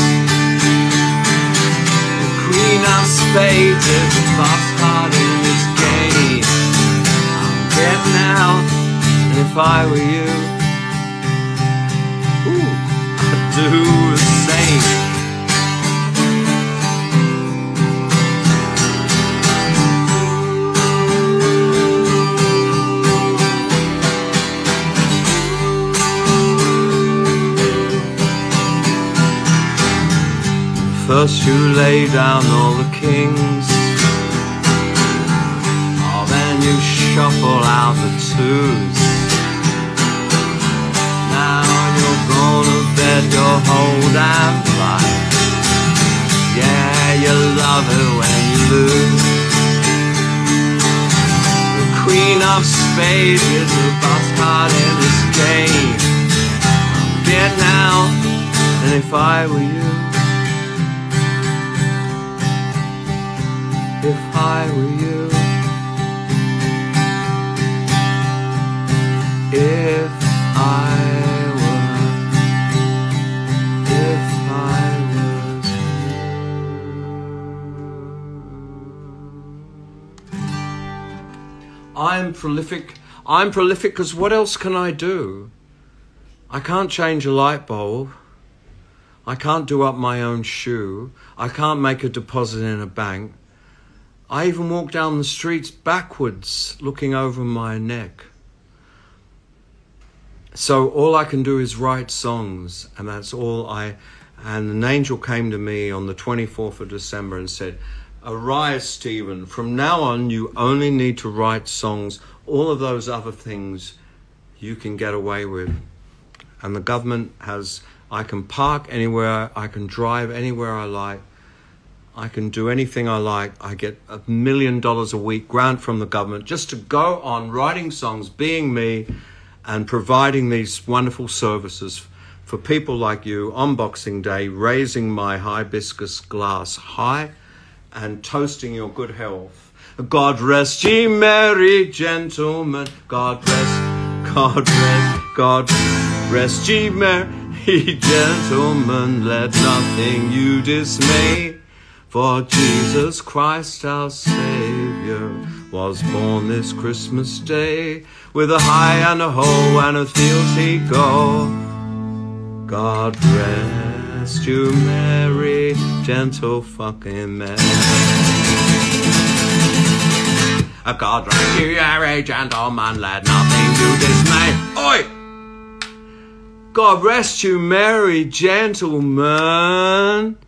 Speaker 2: The Queen of Spades is the boss heart in this game. I'm getting out, and if I were you, do the same. First you lay down all the kings, oh, then you shuffle out the twos. Your whole damn life. Yeah, you love it when you lose. The Queen of Spades is the boss card in this game. I'm getting out, and if I were you, if I were you, if I I'm prolific because what else can I do? I can't change a light bulb. I can't do up my own shoe. I can't make a deposit in a bank. I even walk down the streets backwards, looking over my neck. So all I can do is write songs, and that's all and an angel came to me on the 24th of December and said, "Arise, Stephen. From now on, you only need to write songs. All of those other things you can get away with." And the government has, I can park anywhere, I can drive anywhere I like, I can do anything I like. I get $1 million a week grant from the government just to go on writing songs, being me, and providing these wonderful services for people like you on Boxing Day, raising my hibiscus glass high and toasting your good health. God rest ye merry gentlemen. God rest ye merry gentlemen. Let nothing you dismay. For Jesus Christ our Saviour was born this Christmas day. With a high and a ho and a field he go. God rest you merry gentle fucking men. God rest you merry gentlemen, let nothing you dismay. Oi! God rest you merry gentlemen.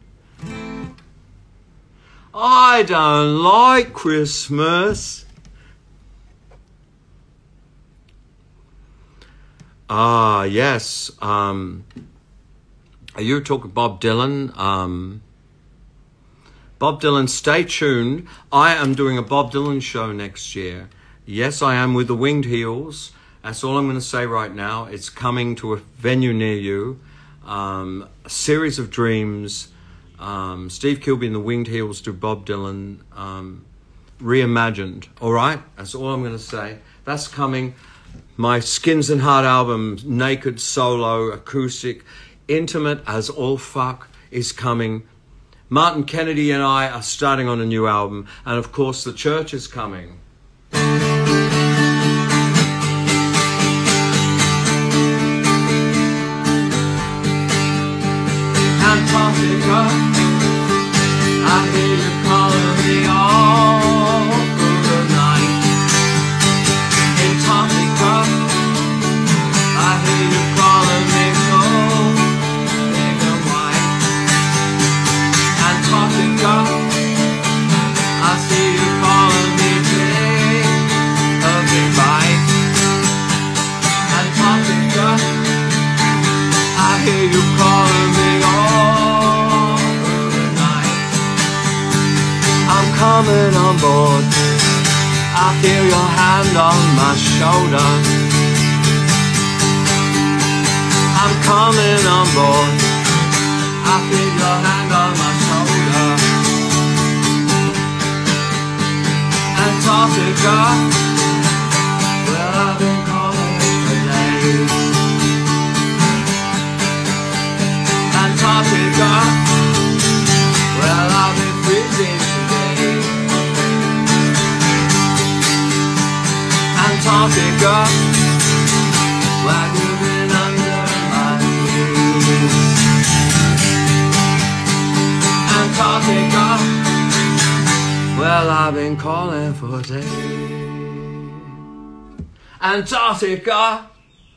Speaker 2: I don't like Christmas. Yes. Are you talking Bob Dylan? Bob Dylan, stay tuned. I am doing a Bob Dylan show next year. Yes, I am with the Winged Heels. That's all I'm going to say right now. It's coming to a venue near you. A Series of Dreams.
Speaker 1: Steve Kilbey and the Winged Heels do Bob Dylan reimagined. All right, that's all I'm going to say. That's coming. My Skins and Heart album, naked, solo, acoustic, intimate as all fuck, is coming. Martin Kennedy and I are starting on a new album, and of course the church is coming. Antarctica, I hear you calling me all through the night. Antarctica, I hear you calling me so big and white. Antarctica, I see you calling me big, a big bite. Antarctica, I hear you calling me all through the night. I'm coming on board. I feel your hand on my shoulder. I'm coming on board. I feel your hand on my shoulder. Antarctica, well, I've been calling for days. Antarctica, well, I've been freezing today. Antarctica, like you've been under my knees. Antarctica, well, I've been calling for days. Antarctica.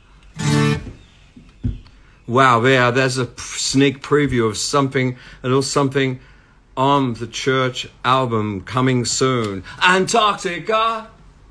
Speaker 1: Wow, yeah, there's a sneak preview of something, a little something on the church album coming soon. Antarctica.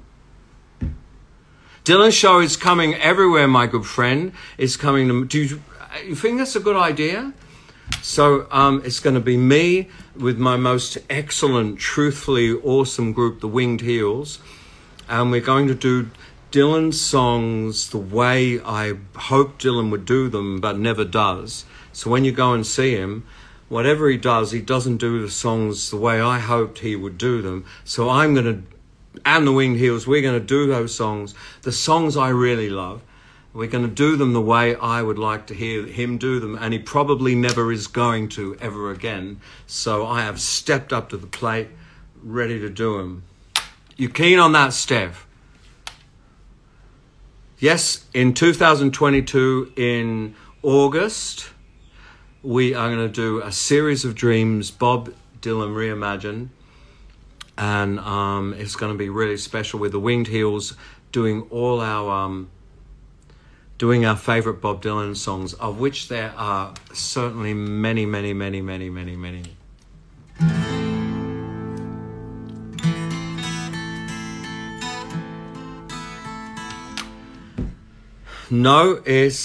Speaker 1: Dylan's show is coming everywhere, my good friend. It's coming to... Do you think that's a good idea? So it's going to be me with my most excellent, truthfully awesome group, the Winged Heels. And we're going to do Dylan's songs the way I hope Dylan would do them, but never does. So when you go and see him, whatever he doesn't do the songs the way I hoped he would do them. So I'm going to, and the Winged Heels, we're going to do those songs, the songs I really love. We're going to do them the way I would like to hear him do them, and he probably never is going to ever again. So I have stepped up to the plate, ready to do them. You keen on that, Steph? Yes, in 2022, in August, we are going to do a series of dreams, Bob Dylan reimagined, and it's going to be really special with the Winged Heels doing all our doing our favorite Bob Dylan songs, of which there are certainly many, many, many, many, many, many. No, it's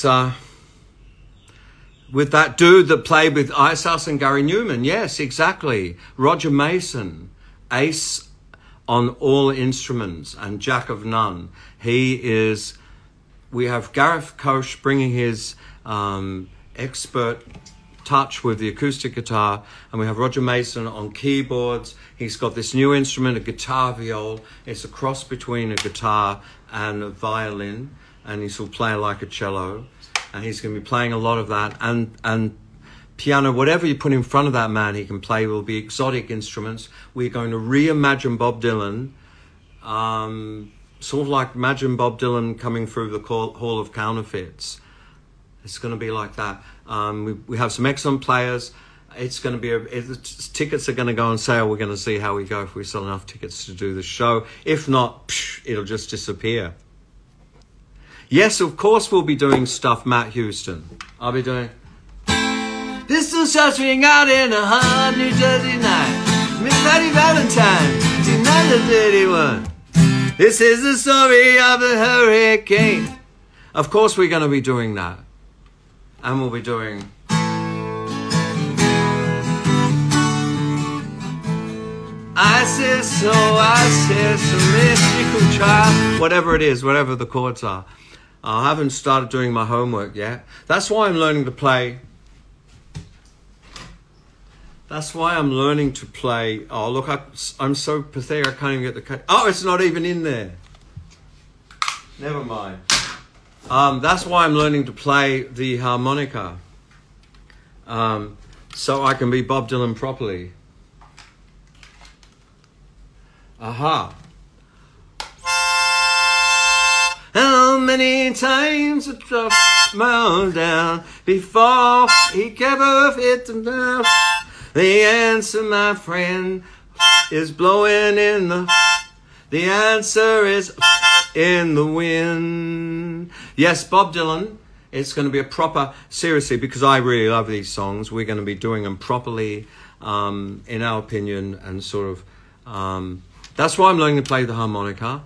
Speaker 1: with that dude that played with Ice House and Gary Newman. Yes, exactly. Roger Mason, ace on all instruments and jack of none. He is... We have Gareth Koch bringing his expert touch with the acoustic guitar, and we have Roger Mason on keyboards. He's got this new instrument, a guitar viol. It's a cross between a guitar and a violin, and he's will play like a cello, and he's going to be playing a lot of that, and piano, whatever you put in front of that man, he can play. Will be exotic instruments. We're going to reimagine Bob Dylan, sort of like imagine Bob Dylan coming through the Hall of Counterfeits. It's going to be like that. We have some excellent players. It's going to be tickets are going to go on sale. We're going to see how we go, if we sell enough tickets to do the show. If not, it'll just disappear. Yes, of course we'll be doing stuff, Matt Houston. I'll be doing... Pistol shots ring out in a hot New Jersey night. Miss Patty Valentine, 1931. This is the story of a hurricane. Of course we're going to be doing that. And we'll be doing... ISIS, oh ISIS, a mystical child. Whatever it is, whatever the chords are. I haven't started doing my homework yet. That's why I'm learning to play That's why I'm learning to play. Oh, look, I'm so pathetic. I can't even get the... Oh, it's not even in there. Never mind. That's why I'm learning to play the harmonica. So I can be Bob Dylan properly. Aha. How many times I dropped my own down before he ever hit them down? The answer, my friend, is blowing in the... The answer is in the wind. Yes, Bob Dylan. It's going to be a proper... Seriously, because I really love these songs, we're going to be doing them properly, in our opinion, and sort of... that's why I'm learning to play the harmonica.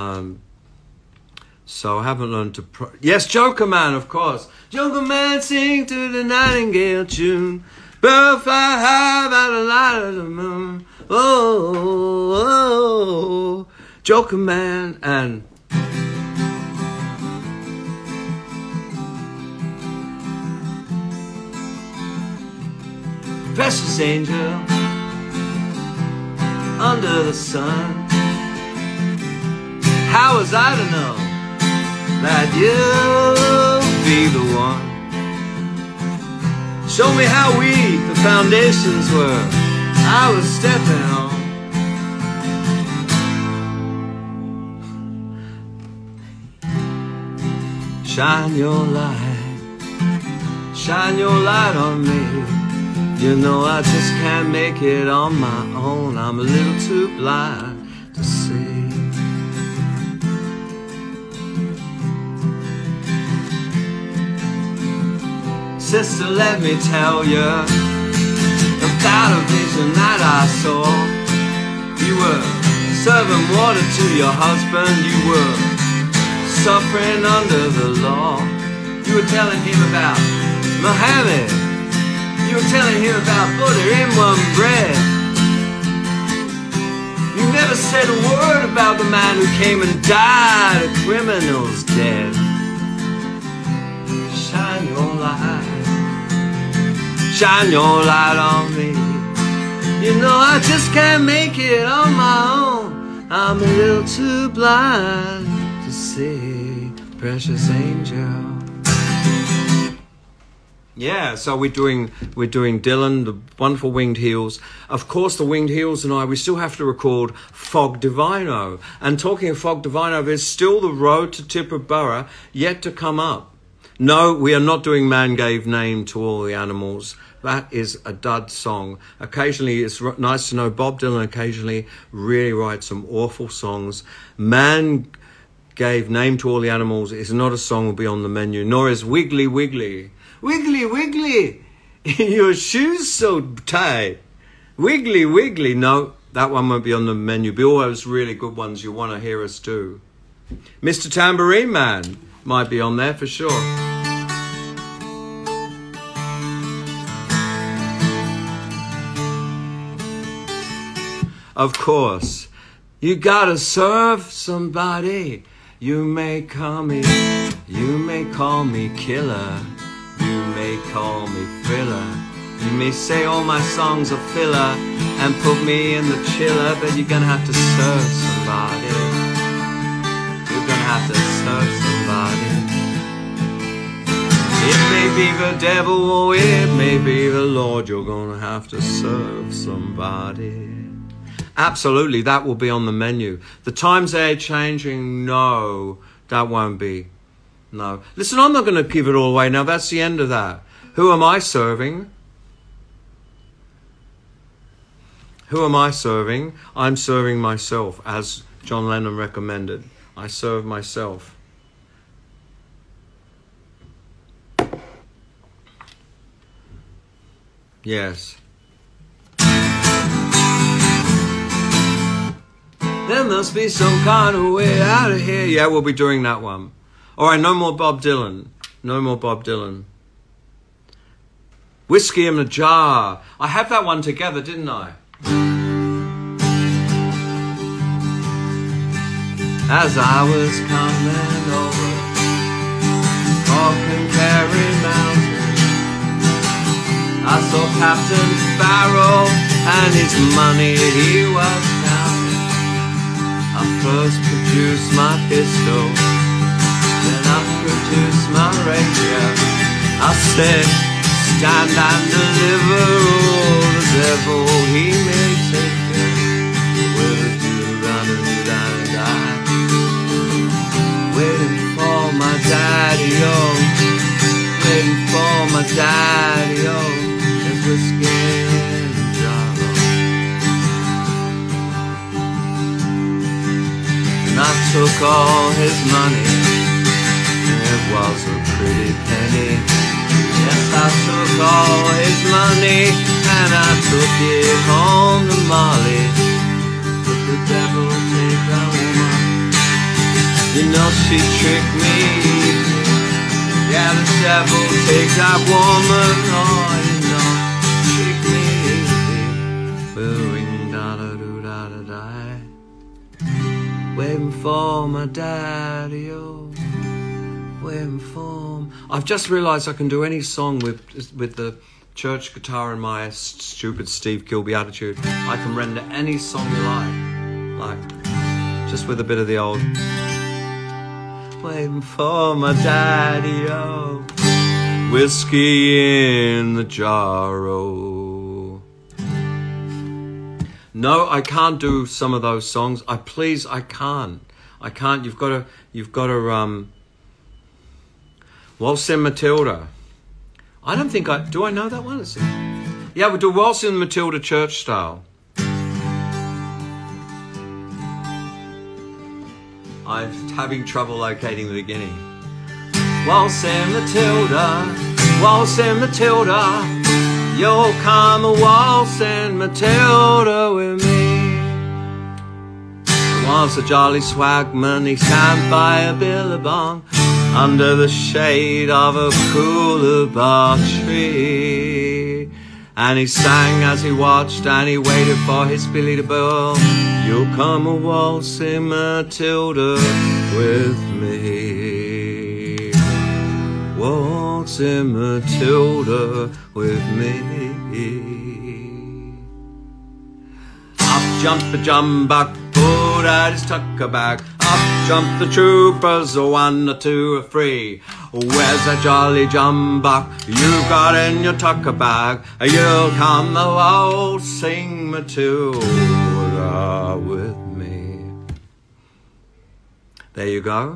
Speaker 1: So I haven't learned to... Yes, Jokerman, of course. Jokerman, sing to the nightingale tune. Bird fly high by the light of the moon. Oh, oh, oh. Jokerman and... Precious angel under the sun. How was I to know that you'll be the one? Show me how weak the foundations were I was stepping on. Shine your light on me. You know I just can't make it on my own. I'm a little too blind to see. Sister, let me tell you about a vision that I saw. You were serving water to your husband. You were suffering under the law. You were telling him about Muhammad. You were telling him about butter in one bread. You never said a word about the man who came and died a criminal's death. Shine your light. Shine your light on me. You know I just can't make it on my own. I'm a little too blind to see. Precious angel. Yeah, so we're doing Dylan, the wonderful Winged Heels. Of course, the Winged Heels and I, we still have to record Fog Divino. And talking of Fog Divino, there's still the road to Tipperburra yet to come up. No, we are not doing Man Gave Name to All the Animals. That is a dud song. Occasionally, it's nice to know Bob Dylan occasionally really writes some awful songs. Man Gave Name to All the Animals is not a song will be on the menu, nor is Wiggly Wiggly. Wiggly Wiggly, your shoes so tight. Wiggly Wiggly, no, that one won't be on the menu. But all those really good ones you want to hear us do. Mr. Tambourine Man might be on there for sure. Of course, you gotta serve somebody. You may call me killer. You may call me thriller. You may say all my songs are filler and put me in the chiller, but you're gonna have to serve somebody. You're gonna have to serve somebody. It may be the devil or it may be the Lord. You're gonna have to serve somebody. Absolutely, that will be on the menu. The times they're changing, no, that won't be. No. Listen, I'm not going to give it all away now. That's the end of that. Who am I serving? Who am I serving? I'm serving myself, as John Lennon recommended. I serve myself. Yes. There must be some kind of way out of here. Yeah, we'll be doing that one. All right, no more Bob Dylan. No more Bob Dylan. Whiskey in a Jar. I had that one together, didn't I? As I was coming over Hark and Carry Mountain, I saw Captain Farrell and his money he was counting. I first produced my pistol, then I produced my radio. I said, stand and deliver, all the devil he may take it. Will you run and die? Waiting for my daddy-o, waiting for my daddy-o, as whiskey and Java. And I took all his money, and it was a pretty penny. Yes, I took all his money, and I took it home to Molly. But the devil take that woman, you know she tricked me. Yeah, the devil take that woman, oh, you know, trick me. Booing da-da-doo-da-da-die, waiting for my daddy-o, waiting for him. I've just realised I can do any song with the church guitar and my stupid Steve Kilbey attitude. I can render any song you like just with a bit of the old waiting for my daddy-o, whiskey in the jar-o. No, I can't do some of those songs. I can't. You've got to Waltz in Matilda. I don't think do I know that one? Yeah, we'll do Waltz in Matilda church style. I'm having trouble locating the beginning. Waltz in Matilda, you'll come a waltz in Matilda with me. There was a jolly swagman, he sat by a billabong under the shade of a coolabah tree. And he sang as he watched and he waited for his Billy to bowl. You'll come a waltzing Matilda with me. Waltzing Matilda with me. Up jumped the jumbuck, pulled out his tucker bag. Up jumped the troopers, a 1, a 2, a 3. Where's that jolly jumbuck you got in your tucker bag? You'll come a waltzing Matilda with me. There you go.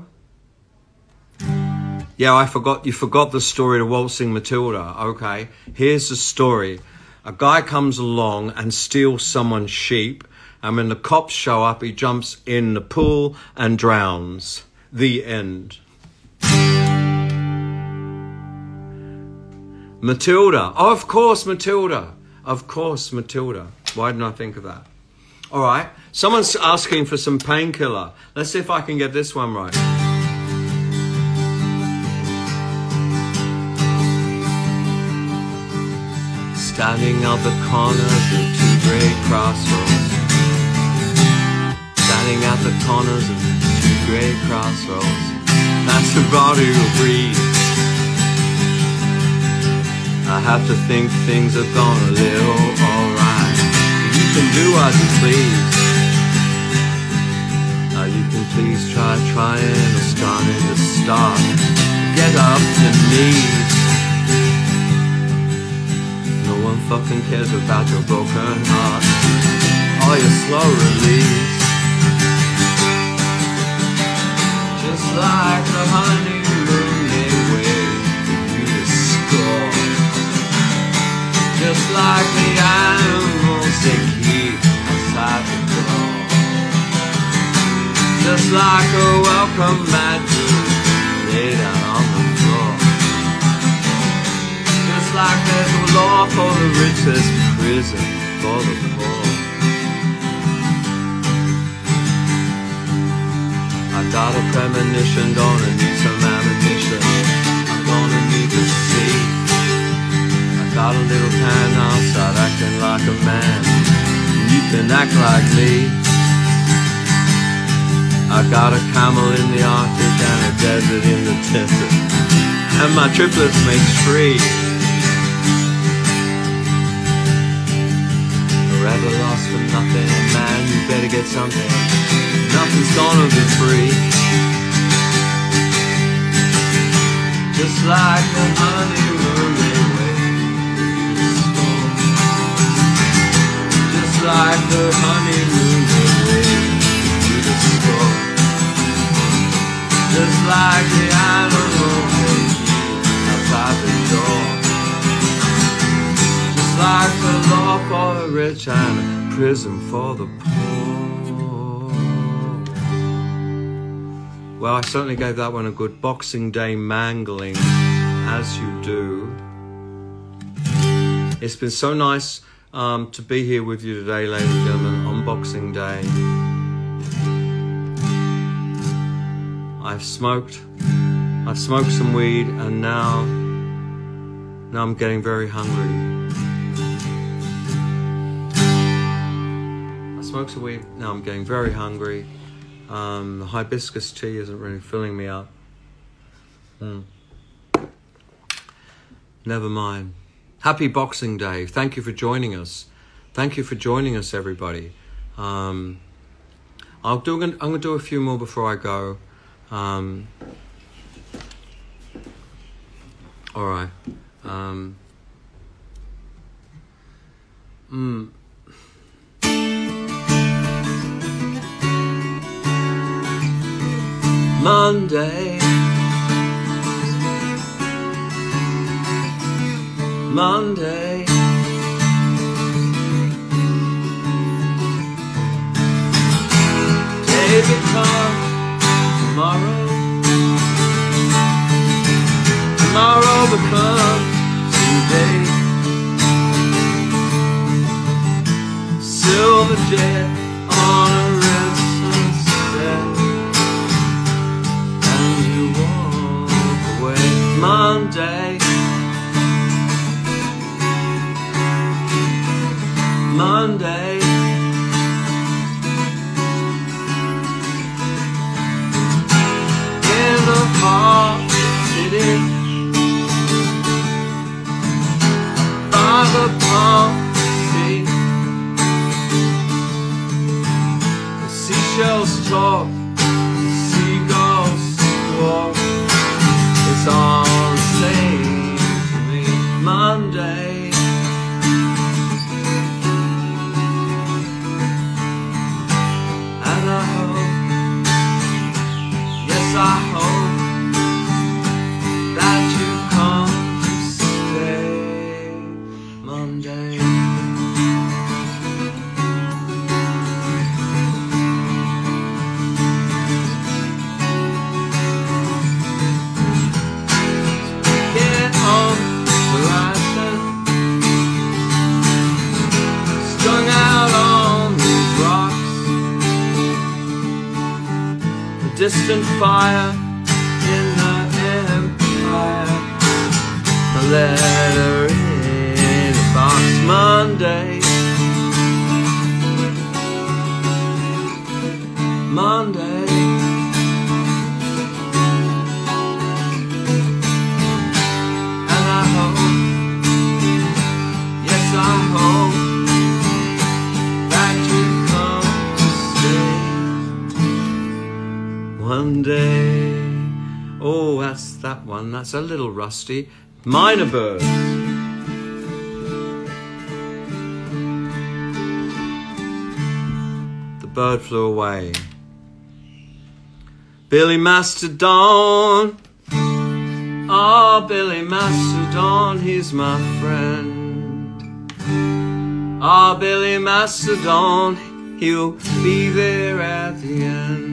Speaker 1: Yeah, you forgot the story to Waltzing Matilda. Okay, here's the story. A guy comes along and steals someone's sheep, and when the cops show up, he jumps in the pool and drowns. The end. Matilda. Oh, of course, Matilda. Of course, Matilda. Why didn't I think of that? All right. Someone's asking for some painkiller. Let's see if I can get this one right. Standing at the corners of 2 great crossroads. Standing at the corners of 2 great crossroads. That's the body will breathe. I have to think things have gone a little alright. You can do as you please. You can please try trying or starting to start. Get up to knees. No one fucking cares about your broken heart or your slow release. Just like the honeymoon they wait for you to score. Just like the animals they keep outside the door. Just like a welcome mat lay down on the floor. Just like there's a law for the rich, there's prison for the poor. I got a premonition, gonna need some ammunition. I'm gonna need to see. Got a little pan outside acting like a man. You can act like me. I got a camel in the Arctic and a desert in the desert. And my triplets make 3. get something. Nothing's gonna be free. Just like the honeymoon they wait. Just like the honeymoon they wait through the storm. Just like the animal they keep outside the door. Just like the law for the rich and a prison for the poor. Well, I certainly gave that one a good Boxing Day mangling, as you do. It's been so nice to be here with you today, ladies and gentlemen, on Boxing Day. I've smoked some weed, and now I'm getting very hungry. I smoked some weed, now I'm getting very hungry. The hibiscus tea isn't really filling me up. Never mind. Happy Boxing Day. Thank you for joining us. Thank you for joining us, everybody. I'm going to do a few more before I go. All right. Monday. Monday. Day becomes tomorrow. Tomorrow becomes today. Silver jet on a red sunset, and you walk away. Monday. Monday. In the Hark city, by the palm sea, the seashells talk, the seagulls squawk. It's all the same to me. Monday. I hope that you come to stay. Monday. Get on the horizon, strung out on these rocks. Distant fire in the empire. A letter in a box. Monday. Monday. And I hope, yes I hope, that you come to stay. One day. Oh, that's that one. That's a little rusty. Minor birds. The bird flew away. Billy Mastodon. Oh, Billy Mastodon, he's my friend. Oh, Billy Mastodon, he'll be there at the end.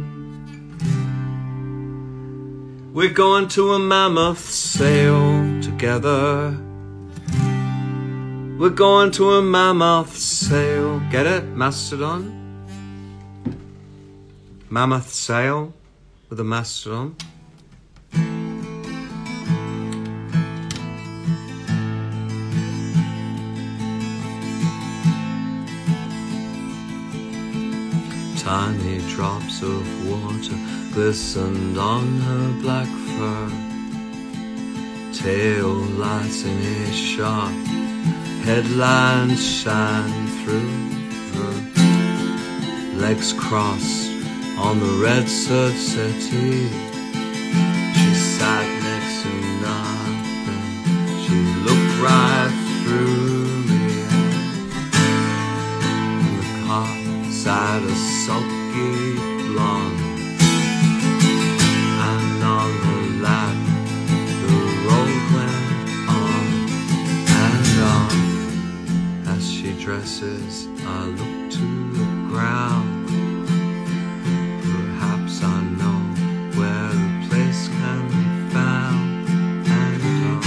Speaker 1: We're going to a mammoth sail together. We're going to a mammoth sail. Get it? Mastodon? Mammoth sail with a mastodon. Tiny drops of water glistened on her black fur. Tail lights in his sharp headlines shine through her. legs crossed on the red serge settee. She sat next to nothing, she looked right through me. In the car sat a sulky blonde, and on her lap the road went on and on. As she dresses, I look to the ground. Perhaps I know where the place can be found and on.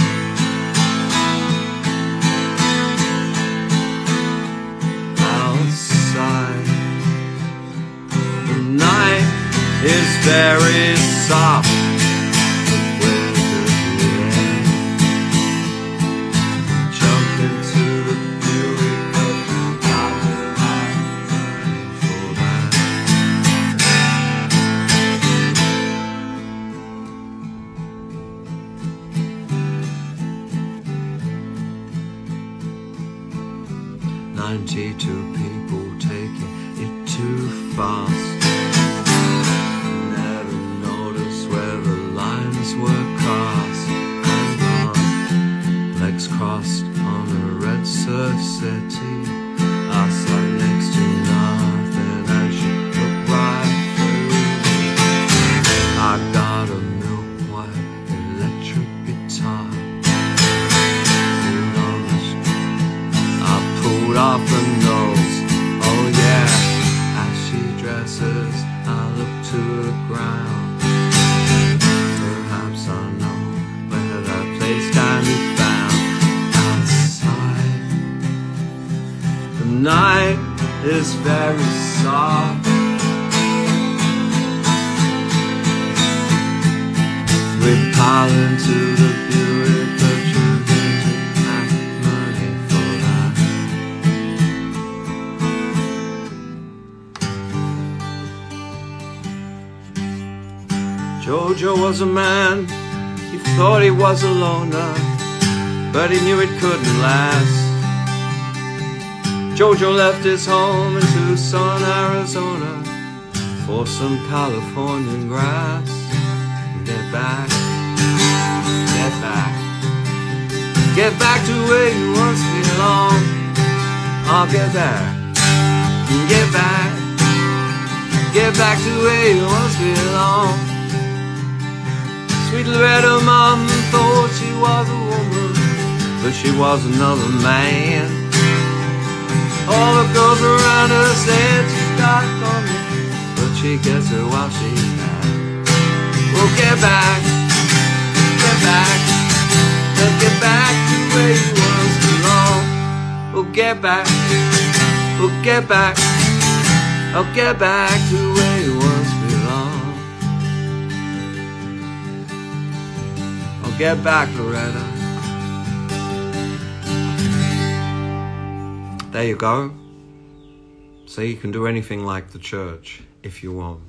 Speaker 1: Outside, the night is very soft. But where does it end? Jump into the beauty of God and I'm ready for that. "92 people taking it too fast. Never noticed where the lines were crossed and on. Legs crossed on a red serge settee. I sat next to nothing as she looked right through me. I got a milk white electric guitar. Pulled on the I pulled off the nose, oh yeah. As she dresses, I look to the ground. Perhaps I know where that place can be found. Outside, the night is very soft. We pile into the beauty, but you didn't have money for that. Jojo was a man, he thought he was a loner, but he knew it couldn't last. Jojo left his home in Tucson, Arizona, for some Californian grass. Get back, get back, get back to where you once belonged. I'll get back, get back, get back to where you once belonged. Sweet Loretta Mom thought she was a woman, but she was another man. All the girls around her said she's got it coming, but she gets it while she's mad. Well, get back, get back, let's get back to where you once belong. Well, get back, well, get back, I'll get back to where you once belong. I'll get back, Loretta. There you go. So you can do anything like the church if you want.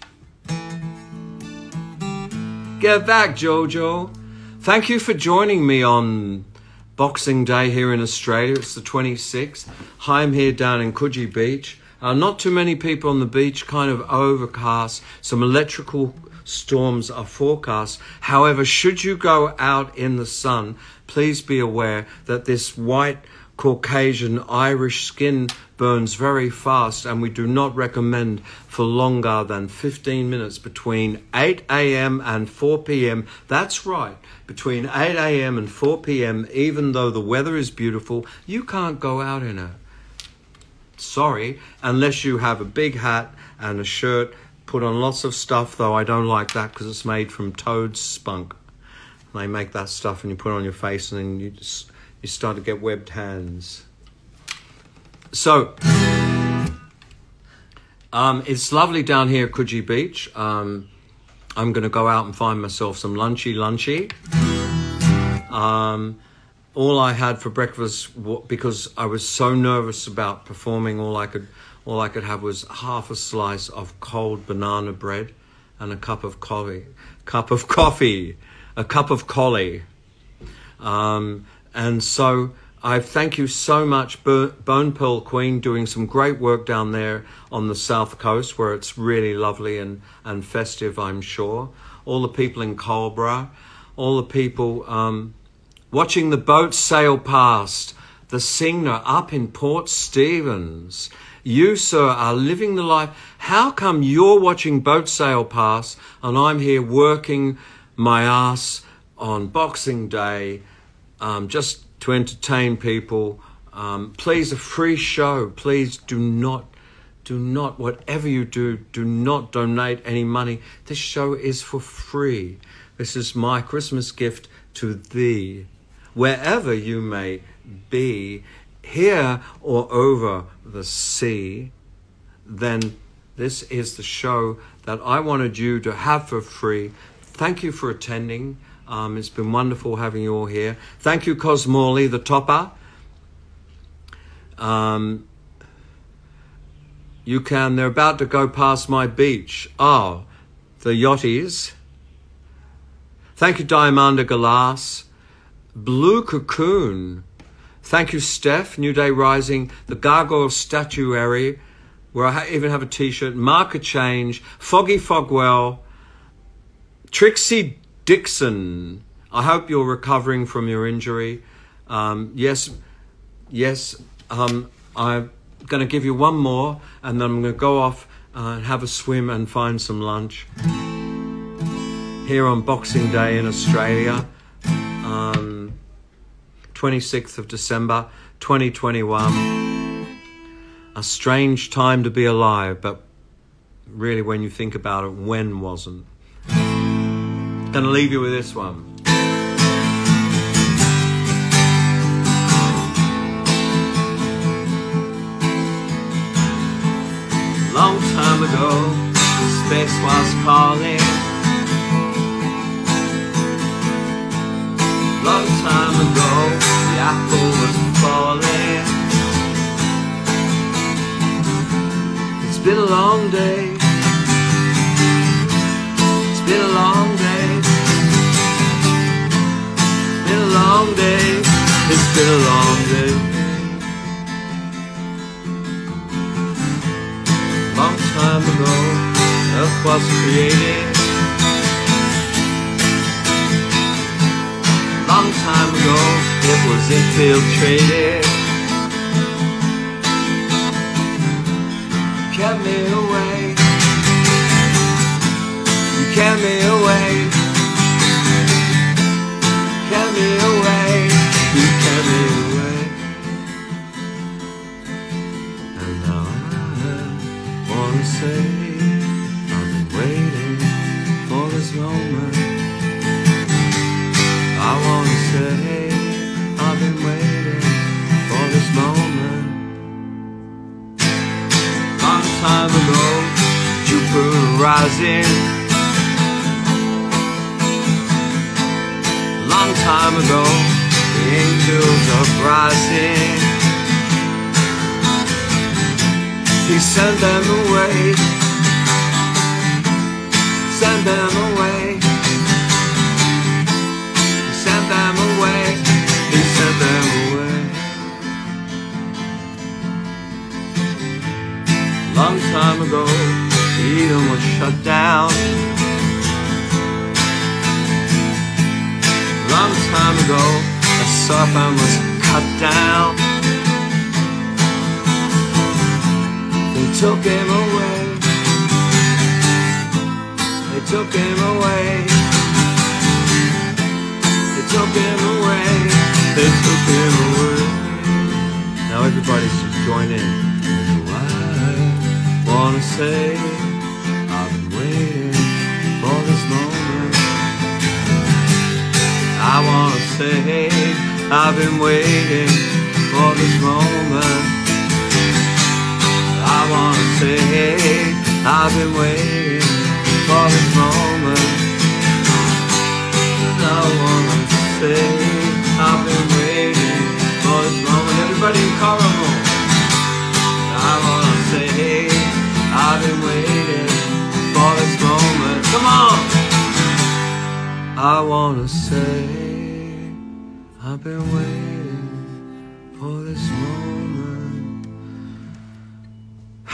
Speaker 1: Get back, Jojo. Thank you for joining me on Boxing Day here in Australia. It's the 26th. I'm here down in Coogee Beach. Not too many people on the beach, kind of overcast. Some electrical storms are forecast. However, should you go out in the sun, please be aware that this white Caucasian Irish skin burns very fast, and we do not recommend for longer than 15 minutes between 8 a.m. and 4 p.m. That's right, between 8 a.m. and 4 p.m. Even though the weather is beautiful, you can't go out in it. Sorry, unless you have a big hat and a shirt, put on lots of stuff, though I don't like that because it's made from toad spunk. They make that stuff and you put it on your face and then you start to get webbed hands. So, it's lovely down here at Coogee Beach. I'm going to go out and find myself some lunchy. All I had for breakfast, because I was so nervous about performing, all I could have was half a slice of cold banana bread and a cup of coffee. And so I thank you so much, Bone Pearl Queen, doing some great work down there on the south coast where it's really lovely and festive, I'm sure. All the people in Cobra, all the people watching the boats sail past, the Singer up in Port Stephens. You, sir, are living the life. How come you're watching boats sail past and I'm here working my ass on Boxing Day just to entertain people? Please, a free show. Please do not, whatever you do not donate any money. This show is for free. This is my Christmas gift to thee, wherever you may be, here or over the sea. Then this is the show that I wanted you to have for free. Thank you for attending. It's been wonderful having you all here. Thank you, Cosmorley, the topper. They're about to go past my beach. Oh, the yachties. Thank you, Diamanda Galas. Blue Cocoon. Thank you, Steph. New Day Rising. The Gargoyle Statuary, where I even have a t-shirt. Marker Change. Foggy Fogwell. Trixie Dixon. I hope you're recovering from your injury. Yes. I'm going to give you one more, and then I'm going to go off and have a swim and find some lunch. Here on Boxing Day in Australia, 26th of December, 2021. A strange time to be alive, but really when you think about it, when wasn't? Gonna leave you with this one. Long time ago, space was calling. Long time ago, the apple was falling. It's been a long day. It's been a long day. It's been a long day. It's been a long day. Long time ago, Earth was created. Long time ago, it was infiltrated. You kept me away. You kept me away. You kept me away. You kept me away. And now I wanna say I've been waiting for this moment. I wanna say I've been waiting for this moment. Long time ago, Jupiter rising. Long time ago, the angels are rising. He sent them away. Send them away. Sent them away. He sent them away. Long time ago, Eden was shut down. Long time ago, a serpent was cut down. They took him away. They took him away. They took him away. They took him away. Now everybody should join in. I wanna say I've been waiting for this moment. I wanna say I've been waiting for this moment. I wanna say I've been waiting for this moment. I wanna say I've been waiting for this moment. Everybody in Colorado. I wanna say I've been waiting for this moment. Come on! I wanna say I've been waiting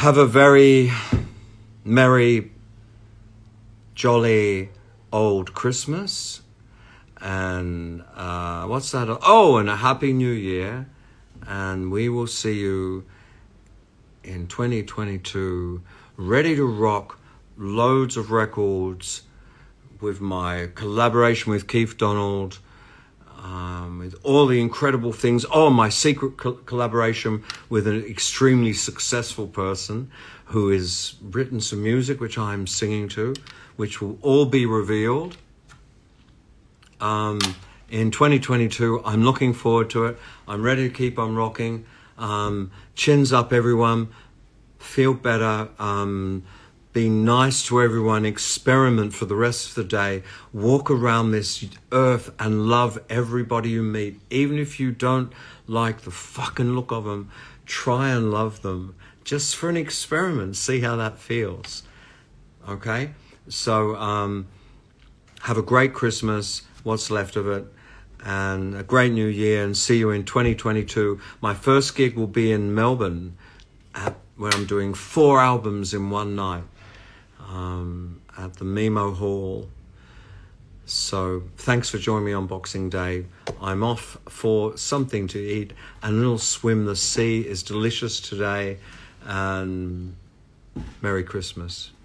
Speaker 1: have a very merry, jolly old Christmas. And what's that? Oh, and a happy new year. And we will see you in 2022, ready to rock loads of records with my collaboration with Keith Donald, with all the incredible things. Oh, my secret collaboration with an extremely successful person who has written some music which I'm singing to, which will all be revealed in 2022. I'm looking forward to it. I'm ready to keep on rocking. Chins up, everyone. Feel better. Be nice to everyone. Experiment for the rest of the day. Walk around this earth and love everybody you meet. Even if you don't like the fucking look of them, try and love them. Just for an experiment. See how that feels. Okay? So, have a great Christmas, what's left of it, and a great new year, and see you in 2022. My first gig will be in Melbourne, where I'm doing 4 albums in one night. At the Mimo Hall. So thanks for joining me on Boxing Day. I'm off for something to eat and a little swim. The sea is delicious today, and Merry Christmas.